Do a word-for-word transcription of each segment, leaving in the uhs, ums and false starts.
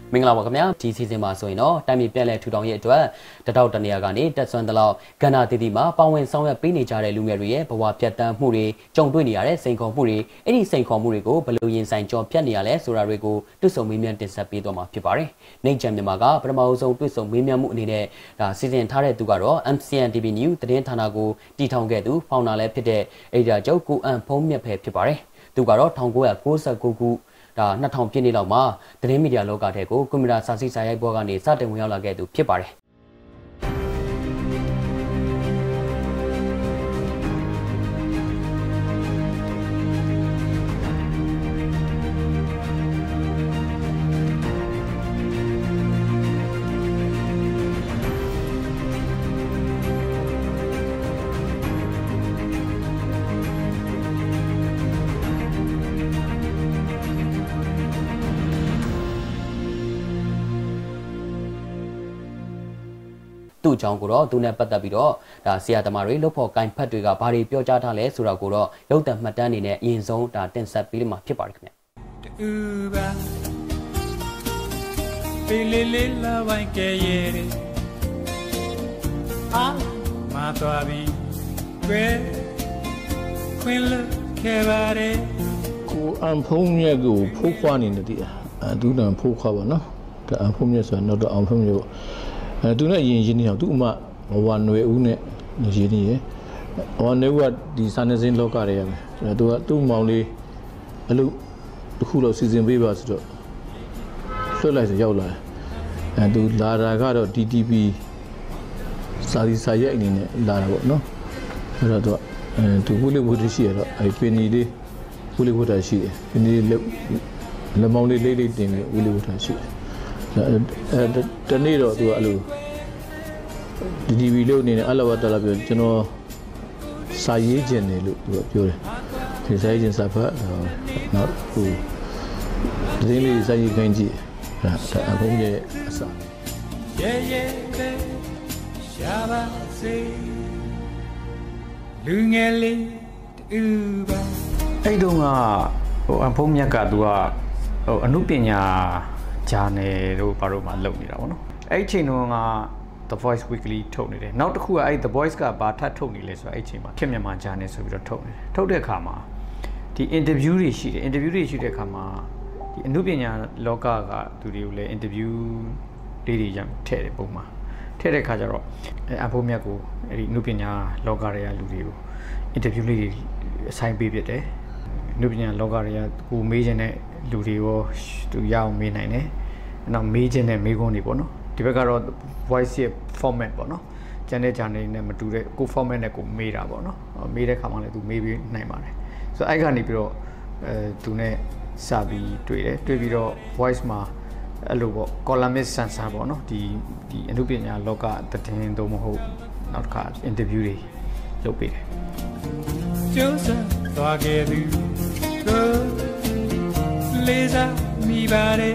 မင်္ဂလာပါခင်ဗျာဒီစီစဉ်မှာဆိုရင်တော့တိုင်းပြည်ပြည်လဲထူထောင်ရေးအတွက်တတောက်တနေရာကနေတက်ဆွမ်းတလောက်ကဏ္ဍတည်တည်မှာပါဝင်ဆောင်ရွက်ပေးနေကြတဲ့လူငယ်တွေရဲ့ဘဝပြတ်တမ်းမှုတွေကြုံတွေ့နေရတဲ့စိန်ခေါ်မှုတွေအဲ့ဒီစိန်ခေါ်မှုတွေကိုဘယ်လိုရင်ဆိုင်ကြော်ဖြတ်နေရလဲဆိုတာတွေကိုတွစ်ဆုံမေးမြန်းတင်ဆက်ပေးသွားမှာဖြစ်ပါတယ်။နိုင်ချန်မြန်မာကပထမဆုံးတွစ်ဆုံမေးမြန်းမှုအနေနဲ့ဒါစီစဉ်ထားတဲ့သူကတော့ M C N T V News သတင်းဌာနကိုတည်ထောင်ခဲ့သူဖောင်နာလည်းဖြစ်တဲ့အေဒီတာချုပ်ကိုအန်ဖုံးမြတ်ဖဲဖြစ်ပါတယ်။သူကတော့၁၉၉၉ခုဒါနှစ်ထောင်ပြည့်နှစ်လောက်မှာသတင်းမီဒီယာလောကထဲကိုကွန်ပျူတာစာစစ်စာရိုက်ပွဲကနေစတင်ဝင်ရောက်လာခဲ့သူဖြစ်ပါတယ်သူ့အကြောင်းကိုတော့သူနဲ့ပတ်သက်ပြီးတော့ဒါဆရာသမားတွေလှုပ်ဖို့ကိုင်ဖက်တွေကဘာတွေပြောကြားထားလဲဆိုတာကိုတော့ရုပ်သံမှတ်တမ်းအနေနဲ့အရင်ဆုံးဒါတင်ဆက်ပေးလိမ့်မှာဖြစ်ပါတယ်ခင်ဗျတူပါပေလေးလေးလာဝိုင်းကဲရဲအာမာတော်ပြီးကွယ်ခွင်လခဲပါရဲကိုအန်ဖုံးရဲ့ကိုဖိုးခွားနေတယ်ဒီအဒူနံဖိုးခွားပါနော်ဒါအန်ဖုံးရဲ့ဆိုတော့တော့အောင်ဖုံးရဲ့အဲသူနဲ့ရင်ရင်းနေအောင်သူ့အမဘဝຫນွေဦးနဲ့ရင်းနေရဘဝຫນွေဦးကဒီစာနယ်ဇင်းလောကတွေရမယ်အဲသူကသူ့မောင်လေးအလုပ်တစ်ခုတော့စီစဉ်ပေးပါဆိုတော့လွှတ်လိုက်ဆိုရောက်လာအဲသူလာတာကတော့ D T P စာရီစာရိုက်အနေနဲ့လာတာပေါ့နော်အဲ့တော့သူအဲသူဝိလိဝတ်ရှိရတော့အဲပင်နီလေးဝိလိဝတ်တာရှိတယ်ပင်နီလေးလက်မောင်းလေးလေးလေးတင်ပြီးဝိလိဝတ်တာရှိတယ်အဲတနေ့တော့သူကအဲ့လိုဒီ T V လို့နေနေအလဝတ္တလာပြောကျွန်တော်စာရေးခြင်းတယ်လို့သူကပြောတယ်ဒီစာရေးခြင်းစာဖတ်တော့ဟိုဒီလေးစာရေးခိုင်းကြည့်ဒါအဘုံရဲ့အစရဲရဲပဲရှာပါစေလူငယ်လေးတူပါအဲ့တုန်းကဟိုအဘုံမြတ်ကသူကဟိုအနုပညာဂျာနယ်တို့ဘာလို့မှလုပ်နေတာပေါ့နော်အဲ့အချိန်တုန်းက The Voice Weekly ထုတ်နေတယ်နောက်တစ်ခုကအဲ့ The Voice ကဘာထပ်ထုတ်နေလဲဆိုတော့အဲ့အချိန်မှာခေတ်မြန်မာဂျာနယ်ဆိုပြီးတော့ထုတ်နေတယ်ထုတ်တဲ့အခါမှာဒီ interview တွေရှိတယ် interview တွေရှိတဲ့အခါမှာဒီအနုပညာလောကကသူတွေကိုလည်း interview လေးတွေရမ်းထည့်တယ်ပုံမှာထည့်တဲ့အခါကျတော့အဖိုးမြတ်ကိုအဲ့ဒီအနုပညာလောကတွေကလူတွေကို interview လေးတွေအဆိုင်ပေးပြတယ်အနုပညာလောကတွေကကိုမေးခြင်းနဲ့လူတွေရောသူရအောင်မေးနိုင်တယ်။နောက်မေးခြင်းနဲ့မေးခွန်းတွေပေါ့နော်။ဒီဘက်ကတော့ voice ရဲ့ format ပေါ့နော်။ကျန်တဲ့ channel တွေနဲ့မတူတဲ့ကို format နဲ့ကိုမေးတာပေါ့နော်။မေးတဲ့ခါမှလည်းသူမေးပြီးနိုင်ပါတယ်။ဆိုတော့အဲ့ကနေပြီးတော့အဲသူနဲ့စာပြီးတွေ့တယ်။တွေ့ပြီးတော့ voice မှာအဲ့လိုပေါ့ columnist sensor ပေါ့နော်။ဒီဒီအနုပညာလောကသတင်းတော့မဟုတ်နောက်တစ်ခါ interview တွေလုပ်ပေးတယ်။ကျုံးစသွားခဲ့ပြီလေးစားမိပါတယ်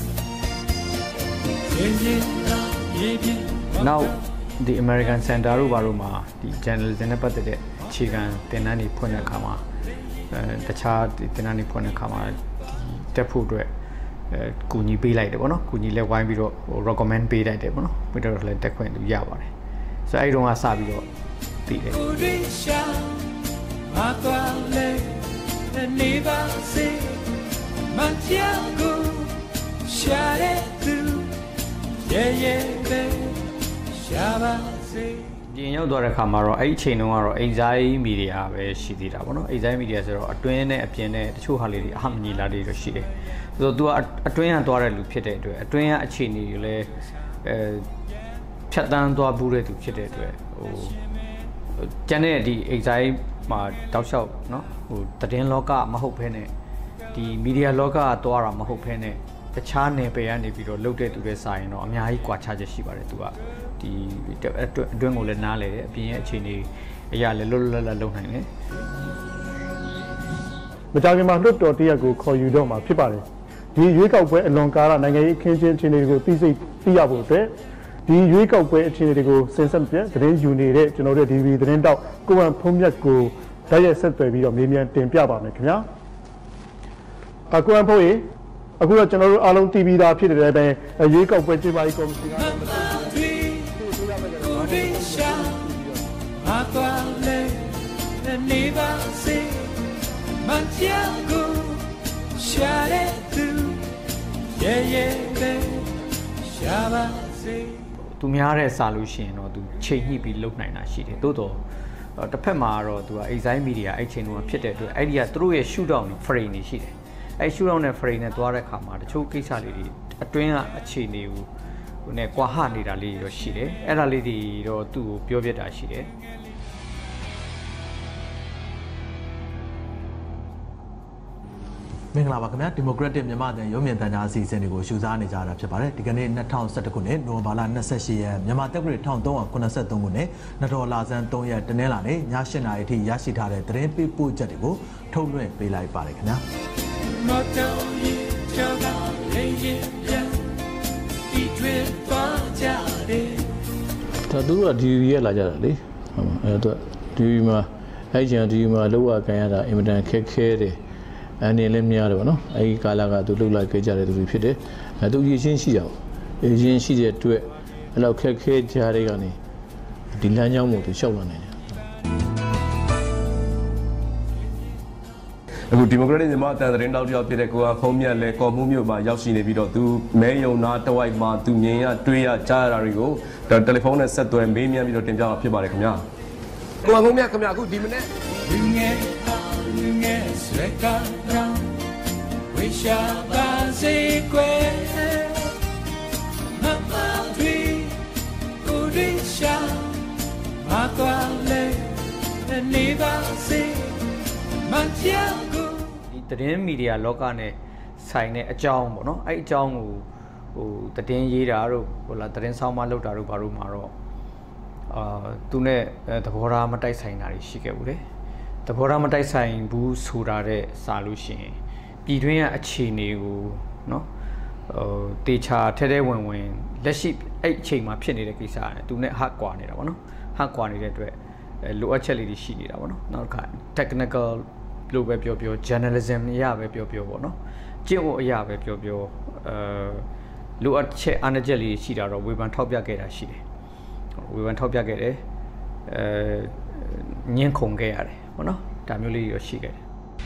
နောက်ဒီ American Center တို့ဘာလို့မှာဒီ journalism နဲ့ပတ်သက်တဲ့အခြေခံသင်တန်းတွေဖွင့်တဲ့အခါမှာအဲတခြားသင်တန်းတွေဖွင့်တဲ့အခါမှာဒီတက်ဖို့အတွက်အဲကူညီပေးလိုက်တယ်ပေါ့နော်ကူညီလဲဝိုင်းပြီးတော့ဟို recommend ပေးလိုက်တယ်ပေါ့နော်ပြီးတော့လည်းတက်ခွင့်ရပါတယ်ဆိုတော့အဲ့တုန်းကစပြီးတော့ပြီးတယ်နေပါစေမကြောက်ကိုရှာတဲ့သူရဲရဲပဲရှာပါစေဒီရောက်သွားတဲ့ခါမှာတော့အဲ့ဒီအချိန်တုန်းကတော့ anxiety media ပဲရှိသေးတာပေါ့နော် anxiety media ဆိုတော့အတွင်းနဲ့အပြင်နဲ့တချို့ဟာလေးတွေအဟမညီလာတွေတော့ရှိတယ်ဆိုတော့ तू ကအတွင်းကသွားတဲ့လူဖြစ်တဲ့အတွက်အတွင်းကအခြေအနေတွေလည်းအဲဖြတ်တန်းသွားဘူးတဲ့သူဖြစ်တဲ့အတွက်ဟိုကျန်တဲ့ဒီ anxietyမှာတောက်လျှောက်เนาะဟိုသတင်းလောကမဟုတ်ဘဲနဲ့ဒီမီဒီယာလောကသွားတာမဟုတ်ဘဲနဲ့တခြားနယ်ပယ်ကနေပြီးတော့လှုပ်တဲ့သူတွေစာရင်တော့အများကြီးကွာခြားချက်ရှိပါတယ်သူကဒီအတွင်းကိုလည်းနားလေတယ်အပြင်ရဲ့အခြေအနေအရာလည်းလွတ်လွတ်လပ်လပ်လုပ်နိုင်တယ်မကြခင်မှာလွတ်တော်တရက်ကိုခေါ်ယူတော့မှာဖြစ်ပါတယ်ဒီရွေးကောက်ပွဲအလွန်ကာလနိုင်ငံရေးအခင်းချင်းအခြေအနေတွေကိုသိစိတ်သိရဖို့အတွက်ဒီရွေးကောက်ပွဲအခြေအနေတွေကိုစင်ဆက်ပြသတင်းယူနေတဲ့ကျွန်တော်တို့ D V သတင်းတောက်ကိုဝန်ဖုံးမြတ်ကိုဓာတ်ရိုက်ဆက်သွယ်ပြီးတော့မေးမြန်းတင်ပြပါမယ်ခင်ဗျာအကွမ်ဖုံးရေအခုတော့ကျွန်တော်တို့အားလုံးတီးပြီးသားဖြစ်တဲ့ပဲရွေးကောက်ပွဲကျင်းပရေးကော်မရှင်ကနေပါစေမချာကိုရှာတဲ့သူရဲ့ရဲ့ပဲရှာပါစေသူများတဲ့စာလို့ရှိရင်တော့သူချိန်ညှိပြီးလုပ်နိုင်တာရှိတယ်တိုးတော့တစ်ဖက်မှာတော့သူက exile media အဲ့ချိန်တုန်းကဖြစ်တဲ့အတွက်အဲ့ဒီကသူတို့ရဲ့ shoot down frame တွေရှိတယ်အဲ့ shoot down နဲ့ frame နဲ့တွားတဲ့ခါမှာတချို့ကိစ္စလေးတွေအတွင်းကအခြေအနေကိုဟိုနဲ့ကွာဟနေတာလေးတွေတော့ရှိတယ်အဲ့ဒါလေးတွေတော့သူ့ကိုပြောပြတာရှိတယ်မင်္ဂလာပါခင်ဗျာဒီမိုကရက်တစ်မြန်မာနိုင်ငံရုံးမြင့်တန်းကြားအစီအစဉ်တွေကိုရှုစားနေကြတာဖြစ်ပါတယ်ဒီကနေ့၂၀၁၁ခုနှစ်နိုဝင်ဘာလ၂၈ရက်မြန်မာတက္ကသိုလ်၁၃၉၃ခုနှစ်နတော်လာဇန်၃ရက်တနင်္လာနေ့ည၈နာရီအထိရရှိထားတဲ့သတင်းပေးပို့ချက်တွေကိုထုတ်လွှင့်ပေးလိုက်ပါတယ်ခင်ဗျာဒါသူကဒီရက်လာကြတာလေဟုတ်ပါအဲ့တော့ဒီမှာအဲ့ကျန်ဒီမှာလောက်ရကန်ရတာအင်မတန်ခက်ခဲတယ်အနေလည်းများတယ်ဗောနော်အဲဒီကာလကသူလှုပ်လိုက်ခဲ့ကြတဲ့သူတွေဖြစ်တယ်အဲသူရည်ချင်းရှိကြအောင်ရည်ချင်းရှိတဲ့အတွက်အဲ့လောက်ခက်ခဲကြတဲ့ကနေဒီလမ်းကြောင်းကိုသူရှောက်လာနိုင်တယ်အခုဒီမိုကရက်တစ်မြန်မာတန်သတင်းတောက်တယောက်ဖြစ်တဲ့ကိုကဖုံးမြတ်လဲကော်မှုမြို့မှာရောက်ရှိနေပြီးတော့သူမဲယုံနာတဝိုက်မှာသူမြင်ရတွေးရကြားရတာတွေကိုတယ်လီဖုန်းနဲ့ဆက်သွယ်မေးမြန်းပြီးတော့တင်ပြတာဖြစ်ပါတယ်ခင်ဗျာကိုကဖုံးမြတ်ခင်ဗျာအခုဒီမနေ့ဝိရှာပါစေကွယ်မမတွေကိုရိရှာမကွာလေနေပါစေမချာကိုဒီသတင်းမီဒီယာလောကနဲ့ဆိုင်တဲ့အကြောင်းပေါ့နော်အဲ့အကြောင်းကိုဟိုသတင်းရေးတာတို့ဟိုလာသတင်းဆောင်းမလုပ်တာတို့ဘာလို့မှာတော့အာသူနဲ့သဘောထားမတိုက်ဆိုင်တာတွေရှိခဲ့ဘူးလေသဘောထားမတိုက်ဆိုင်ဘူးဆိုတာတဲ့စာလို့ရှိရင်ပြည်တွင်းကအခြေအနေကိုเนาะဟိုတေချာထဲထဲဝင်ဝင်လက်ရှိအဲ့အချိန်မှာဖြစ်နေတဲ့ကိစ္စနဲ့သူနဲ့ဟတ်ကွာနေတာပေါ့နော်ဟတ်ကွာနေတဲ့အတွက်လိုအပ်ချက်လေးတွေရှိနေတာပေါ့နော်နောက်က technical လို့ပဲပြောပြော journalism အရာပဲပြောပြောပေါ့နော်ကျင့်ဝတ်အရာပဲပြောပြောအဲလိုအပ်ချက်အားနည်းချက်လေးရှိတာတော့ဝေဖန်ထောက်ပြခဲ့တာရှိတယ်ဝေဖန်ထောက်ပြခဲ့တယ်အဲညှင်းခုန်ခဲ့ရတယ်ပေါ့နော်ဒါမျိုးလေးရောရှိခဲ့တယ်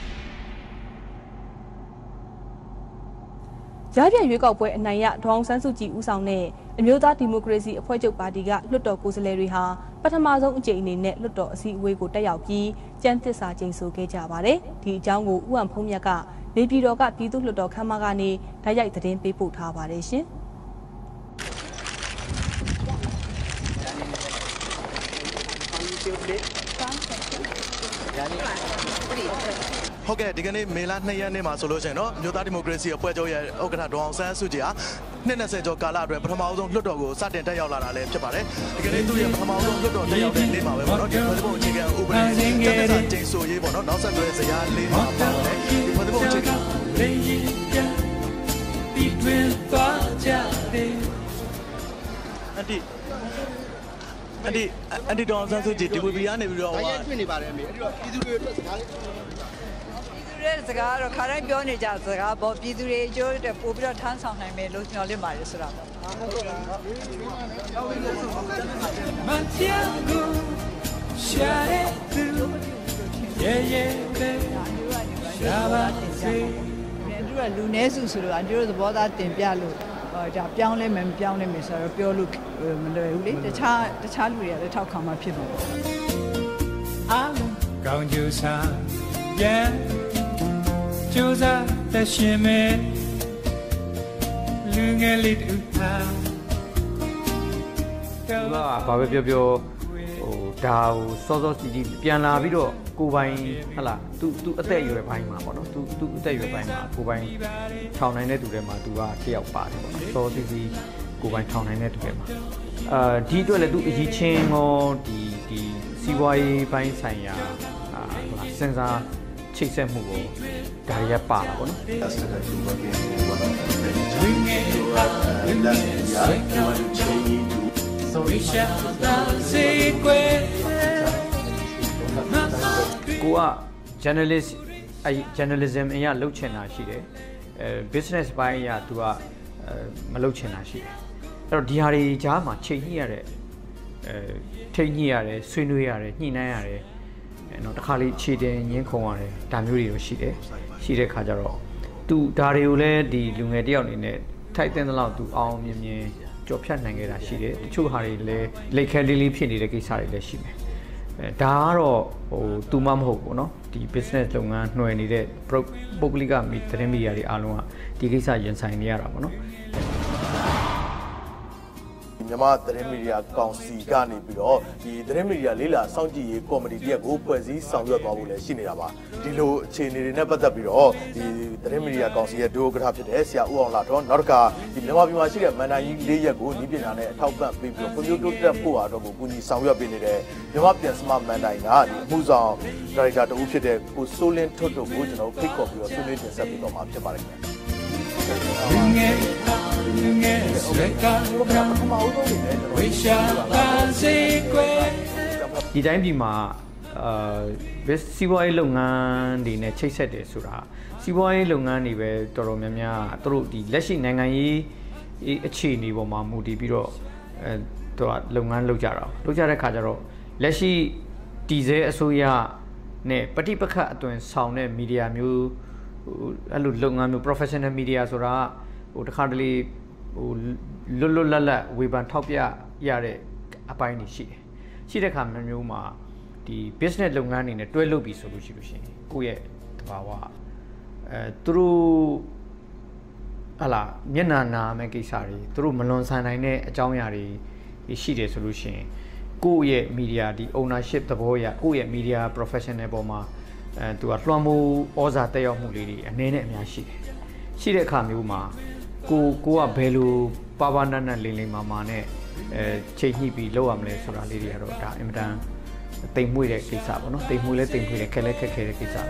ရပြရွေးကောက်ပွဲအနိုင်ရဒေါအောင်ဆန်းစုကြည်ဦးဆောင်တဲ့အမျိုးသားဒီမိုကရေစီအဖွဲ့ချုပ်ပါတီကလွှတ်တော်ကိုယ်စားလှယ်တွေဟာပထမဆုံးအကြိမ်အနေနဲ့လွှတ်တော်အစည်းအဝေးကိုတက်ရောက်ပြီးကျန်းသစ္စာကျိန်ဆိုခဲ့ကြပါတယ်။ဒီအကြောင်းကိုဦးအောင်ဖုံးမြတ်ကနေပြည်တော်ကပြည်သူ့လွှတ်တော်ခမ်းမကနေတိုက်ရိုက်သတင်းပေးပို့ထားပါတယ်ရှင်။ဟုတ်ကဲ့ဒီကနေ့မေလ၂ရက်နေ့မှာဆိုလို့ရှိရင်တော့မြို့သားဒီမိုကရေစီအဖွဲ့ချုပ်ရဲ့ဥက္ကဋ္ဌဒေါအောင်ဆန်းစုကြည်ဟာနှစ်၂၀ကျော်ကာလအတွင်းပထမဆုံးလွှတ်တော်ကိုစတင်တက်ရောက်လာတာလည်းဖြစ်ပါတယ်ဒီကနေ့သူ့ရဲ့ပထမဆုံးလွှတ်တော်တက်ရောက်တဲ့နေ့မှာပဲပေါ့နော်ဒီဖွဲ့စည်းပုံအခြေခံဥပဒေကျန်းမာရေးကျိန်ဆိုရေးပေါ့နော်နောက်ဆက်တွဲဇယားလေးမှာပါတယ်ဒီဖွဲ့စည်းပုံအခြေခံဒီတွင်သွားကြတယ်အတိအန်ဒီအန်ဒီဒေါအောင်ဆန်းစုကြည်ဒီဝီပီကနေပြီးတော့ဟိုတွေ့နေပါတယ်အမေအဲ့ဒီတော့ပြည်သူတွေအတွက်စကားလေးပြည်သူတွေစကားတော့ခါတိုင်းပြောနေကြစကားပေါ့ပြည်သူတွေကျိုးတဲ့ပို့ပြီးတော့ထမ်းဆောင်နိုင်မယ်လို့ကျွန်တော်လက်ပါတယ်ဆိုတာပေါ့ဟုတ်ကဲ့မန်ချာကိုရှာရဲသူရဲရဲပဲရှာပါစေသူကလူနည်းစုဆိုတော့အန်ဒီတို့သဘောသားတင်ပြလို့ဒါပြောင်းလဲမယ်မပြောင်းလဲမယ်ဆိုတော့ပြောလို့မလွယ်ဘူးလေတခြားတခြားလူတွေကလည်းထောက်ခံမှဖြစ်မှာပေါ့အားလုံးကောင်းကျိုးစားပြန်ကျိုးစားတရှင်မဲ့လူငယ်လေးတူထားတော့ဘာပဲပြောပြောဟိုဒါဟိုစောစောစီစီပြန်လာပြီးတော့ကိုပိုင်ဟလာသူသူအသက်အရွယ်ပိုင်းမှာပေါ့နော်သူသူအသက်အရွယ်ပိုင်းမှာကိုပိုင်ထောင်နိုင်တဲ့သူတွေမှာသူကတယောက်ပါတယ်ပေါ့နော်စောစီစီကိုပိုင်ထောင်နိုင်တဲ့သူတွေမှာအာဒီအတွက်လည်းသူအကြီးချင်းရောဒီဒီစီးပွားရေးပိုင်းဆိုင်ရာအာဟလာစဉ်းစားချိတ်ဆက်မှုကိုဒါရပါတာပေါ့နော်So we shall not say quitကိုက journalist အဲ journalism အရာလှုပ်ချင်တာရှိတယ် business ဘိုင်းရသူကမလုပ်ချင်တာရှိတယ်အဲ့တော့ဒီဟာတွေကြားမှာချိန်ညှိရတဲ့အဲထိညှိရတယ်ဆွေးနွေးရတယ်ညှိနှိုင်းရတယ်နော်တစ်ခါလေးခြေတင်ညင်းခုံရတယ်ဒါမျိုးတွေရောရှိတယ်ရှိတဲ့ခါကျတော့သူဒါတွေကိုလည်းဒီလူငယ်တယောက်အနေနဲ့ထိုက်တဲ့လောက်သူအောင်မြင်မြင်ကြော်ဖြတ်နိုင်ခဲ့တာရှိတယ်တချို့ဟာတွေလည်းလက်ခဲလေးလေးဖြစ်နေတဲ့ကိစ္စတွေလည်းရှိမယ်အဲဒါကတော့ဟိုသူမှမဟုတ်ဘူးเนาะဒီ business လုပ်ငန်းနှွယ်နေတဲ့ပုဂ္ဂလိကမီသတင်းမီဒီယာတွေအားလုံးကဒီကိစ္စရင်ဆိုင်နေရတာပေါ့เนาะမြန်မာသတင်းမီဒီယာကောင်စီကနေပြီးတော့ဒီသတင်းမီဒီယာလေးလာစောင့်ကြည့်ရေးကော်မတီတရက်ကိုဖွဲ့စည်းဆောင်ရွက်သွားဖို့လည်းရှိနေတာပါဒီလိုအခြေအနေတွေနဲ့ပတ်သက်ပြီးတော့ဒီသတင်းမီဒီယာကောင်စီရဲ့ဒုဥက္ကဋ္ဌဖြစ်တဲ့ဆရာဦးအောင်လာတော့နောက်တစ်ခါဒီမြန်မာပြည်မှာရှိတဲ့မန်နိုင်ကြီးလေးရက်ကိုဤပညာနဲ့အထောက်ပံ့ပေးပြီးတော့ကွန်ပျူတာတိုးတက်ဖို့အတွက်ကိုကူညီဆောင်ရွက်ပေးနေတဲ့မြန်မာပြန်စမမန်နိုင်ကဒီအမှုဆောင်ဒါရိုက်တာတဦးဖြစ်တဲ့ကိုစိုးလင်းထွတ်တို့ကိုကျွန်တော်ဖိတ်ခေါ်ပြီးတော့ဆွေးနွေးတင်ဆက်ပေးတော့မှာဖြစ်ပါတယ်ခင်ဗျာဒီတိုင်းပြည်မှာအာစီးပွားရေးလုပ်ငန်းတွေနဲ့ချိတ်ဆက်တယ်ဆိုတာစီးပွားရေးလုပ်ငန်းတွေပဲတော်တော်များများသူတို့ဒီလက်ရှိနိုင်ငံရေးအခြေအနေပေါ်မှာမူတည်ပြီးတော့အဲသူကလုပ်ငန်းလုပ်ကြတာလုပ်ကြတဲ့ခါကျတော့လက်ရှိတည်ဆဲအစိုးရနဲ့ပဋိပက္ခအသွင်ဆောင်တဲ့မီဒီယာမျိုးအဲ့လိုလုပ်ငန်းမျိုး professional media ဆိုတာဟိုတခါတလေဟိုလွတ်လွတ်လပ်လပ်ဝေဖန်ထောက်ပြရတဲ့အပိုင်းတွေရှိတယ်ရှိတဲ့ခါမျိုးမှာဒီ business လုပ်ငန်းတွေနဲ့တွဲလုပ်ပြီးဆိုလို့ရှိလို့ရှိရင်ကိုယ့်ရဲ့တဘာဝအဲသူတို့ဟလာမျက်နှာနာမဲ့ကိစ္စတွေသူတို့မလွန်ဆန်နိုင်တဲ့အကြောင်းအရာတွေရှိတယ်ဆိုလို့ရှိရင်ကိုယ့်ရဲ့ media ဒီ ownership သဘောအရကိုယ့်ရဲ့ media professional ပေါ်မှာအဲသူကလွှမ်းမိုးဩဇာတက်ရောက်မှုလေးတွေအနေနဲ့အများရှိတယ်ရှိတဲ့အခါမျိုးမှာကိုကိုကဘယ်လိုပါပါနတ်နတ်လင်းလင်းမာမာနဲ့အဲချိန်ညှိပြီးလောက်ရမလဲဆိုတာလေးတွေကတော့ဒါအင်မတန်တိမ်မွေ့တဲ့ကိစ္စပေါ့နော်တိမ်မွေ့လဲတိမ်မွေ့တယ်ခက်လဲခက်ခဲတဲ့ကိစ္စပါ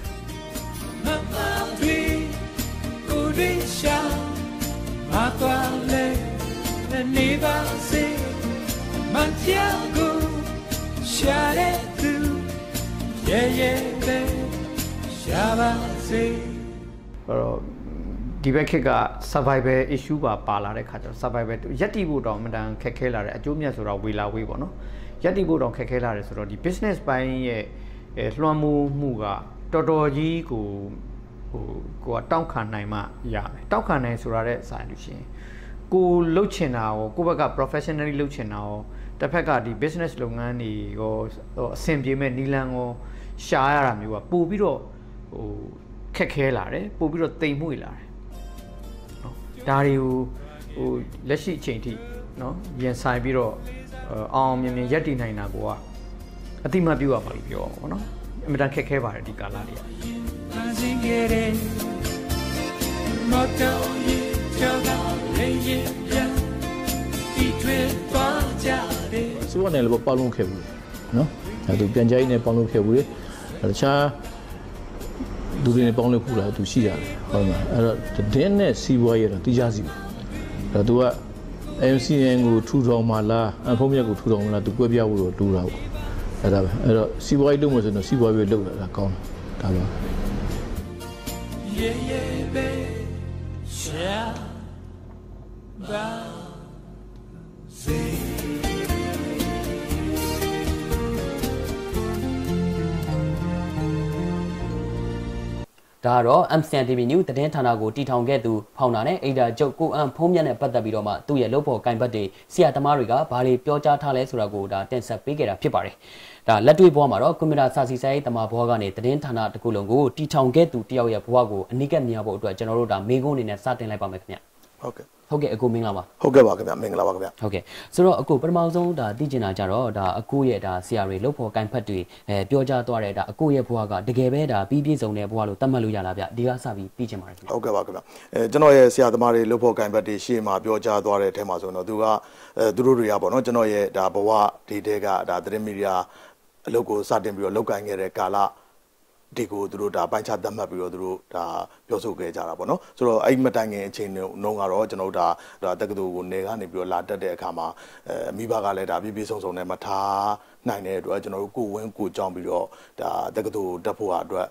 နေပါစေမကြောက်ကိုရှာတဲ့သူရဲ့ရဲ့ပဲရှာပါစေအဲ့တော့ဒီဘက်ခေတ်က survival issue ပါပါလာတဲ့ခါကျတော့ survival ရက်တိဖို့တောင်အမှန်တန်ခက်ခဲလာတယ်အကျိုးမြတ်ဆိုတော့ဝေလာဝေးပေါ့နော်ရက်တိဖို့တောင်ခက်ခဲလာတယ်ဆိုတော့ဒီ business ဘိုင်းရဲ့လွှမ်းမိုးမှုကတော်တော်ကြီးကိုဟိုကိုကတောက်ခံနိုင်မှရမယ်တောက်ခံနိုင်ဆိုတာတဲ့ဆိုင်လို့ရှိရင်ကိုလှုပ်ချင်တာရောကိုဘက်က professionally လှုပ်ချင်တာရောတစ်ဖက်ကဒီ business လုပ်ငန်းတွေရောအဆင်ပြေမဲ့နီလန်ကိုရှားရတာမျိုးကပို့ပြီးတော့ဟိုခက်ခဲလာတယ်ပို့ပြီးတော့တိမ်မွေ့လာတယ်နော်ဒါတွေကိုဟိုလက်ရှိအချိန်ထိနော်ရင်ဆိုင်ပြီးတော့အောင်မြင်မြင်ရက်တည်နိုင်တာကအတိမတ်ပြုရပါလို့ပြောပါဘောနော်အမြဲတမ်းခက်ခဲပါတယ်ဒီကာလတွေကဆိုတော့လည်းပေါလုံးခဲ့ဘူးနော်အဲသူပြန်ကြိုင်းနဲ့ပေါလုံးခဲ့ဘူးလေတခြားလူတွေနဲ့ပေါင်းလို့ခုလာသူရှိရတယ်ဟုတ်မှာအဲ့တော့တင်းနဲ့စီးပွားရေးတော့တရားစီအဲ့တော့သူက M C N ကိုထူထောင်မှလားအဖုံးမြက်ကိုထူထောင်မှလားသူကွဲပြားဖို့တော့တူတာပေါ့အဲ့ဒါပဲအဲ့တော့စီးပွားရေးလုပ်မှဆိုတော့စီးပွားရေးလုပ်တာကောင်းတာဒါပါyeah yeah baby yeah ba see ဒါတော့ M C N T V News သတင်းဌာနကိုတီထောင်ခဲ့သူဖောင်နာနဲ့အိဒါကျုပ်ကိုအန်ဖုံးမြတ်နဲ့ပတ်သက်ပြီးတော့မှသူ့ရဲ့လုပ်ဖို့ကင်ဘတ်တွေဆရာသမားတွေကဘာတွေပြောကြားထားလဲဆိုတာကိုဒါတင်ဆက်ပေးခဲ့တာဖြစ်ပါတယ်။ဒါလက်တွေ့ဘဝမှာတော့ကွန်ပျူတာစာစီစာရေးတမဘဝကနေသတင်းဌာနတစ်ခုလုံးကိုတီထောင်ခဲ့သူတယောက်ရဲ့ဘဝကိုအနိကမြင်ဖို့အတွက်ကျွန်တော်တို့ဒါမေကုန်းအနေနဲ့စတင်လိုက်ပါမယ်ခင်ဗျ။ဟုတ်ကဲ့ဟုတ်ကဲ့အကိုမင်္ဂလာပါဟုတ်ကဲ့ပါခင်ဗျမင်္ဂလာပါခင်ဗျဟုတ်ကဲ့ဆိုတော့အကိုပထမဆုံးဒါသိကျင်တာကြတော့ဒါအကိုရဲ့ဒါဆရာတွေလုပ်ဖို့ကင်ဖတ်တွေအဲပြောကြားသွားတဲ့ဒါအကိုရဲ့ဘဝကတကယ်ပဲဒါပြီးပြည့်စုံတဲ့ဘဝလို့သတ်မှတ်လို့ရလားဗျဒီကစပြီးသိကျင်ပါတယ်ခင်ဗျဟုတ်ကဲ့ပါခင်ဗျအဲကျွန်တော်ရဲ့ဆရာသမားတွေလုပ်ဖို့ကင်ဖတ်တွေရှေ့မှာပြောကြားသွားတဲ့အထက်မှာဆိုတော့သူကအဲသူတို့တွေကပေါ့နော်ကျွန်တော်ရဲ့ဒါဘဝဒီတဲကဒါသတင်းမီဒီယာအလုပ်ကိုစတင်ပြီးတော့လုပ်ကိုင်ခဲ့တဲ့ကာလဒီကိုသူတို့ဒါပိုင်းခြားသတ်မှတ်ပြီးတော့သူတို့ဒါပြောဆိုခဲ့ကြတာပေါ့နော်ဆိုတော့အဲ့မတိုင်ခင်အချိန်နှုန်းကတော့ကျွန်တော်တို့ဒါဒါတက္ကသိုလ်ကိုနေကနေပြီးတော့လာတက်တဲ့အခါမှာအဲမိဘကလည်းဒါပြည့်ပြည့်စုံစုံနဲ့မထားနိုင်တဲ့အတွက်ကျွန်တော်တို့ကိုဝင်းကိုကြောင်းပြီးတော့ဒါတက္ကသိုလ်တက်ဖို့အတွက်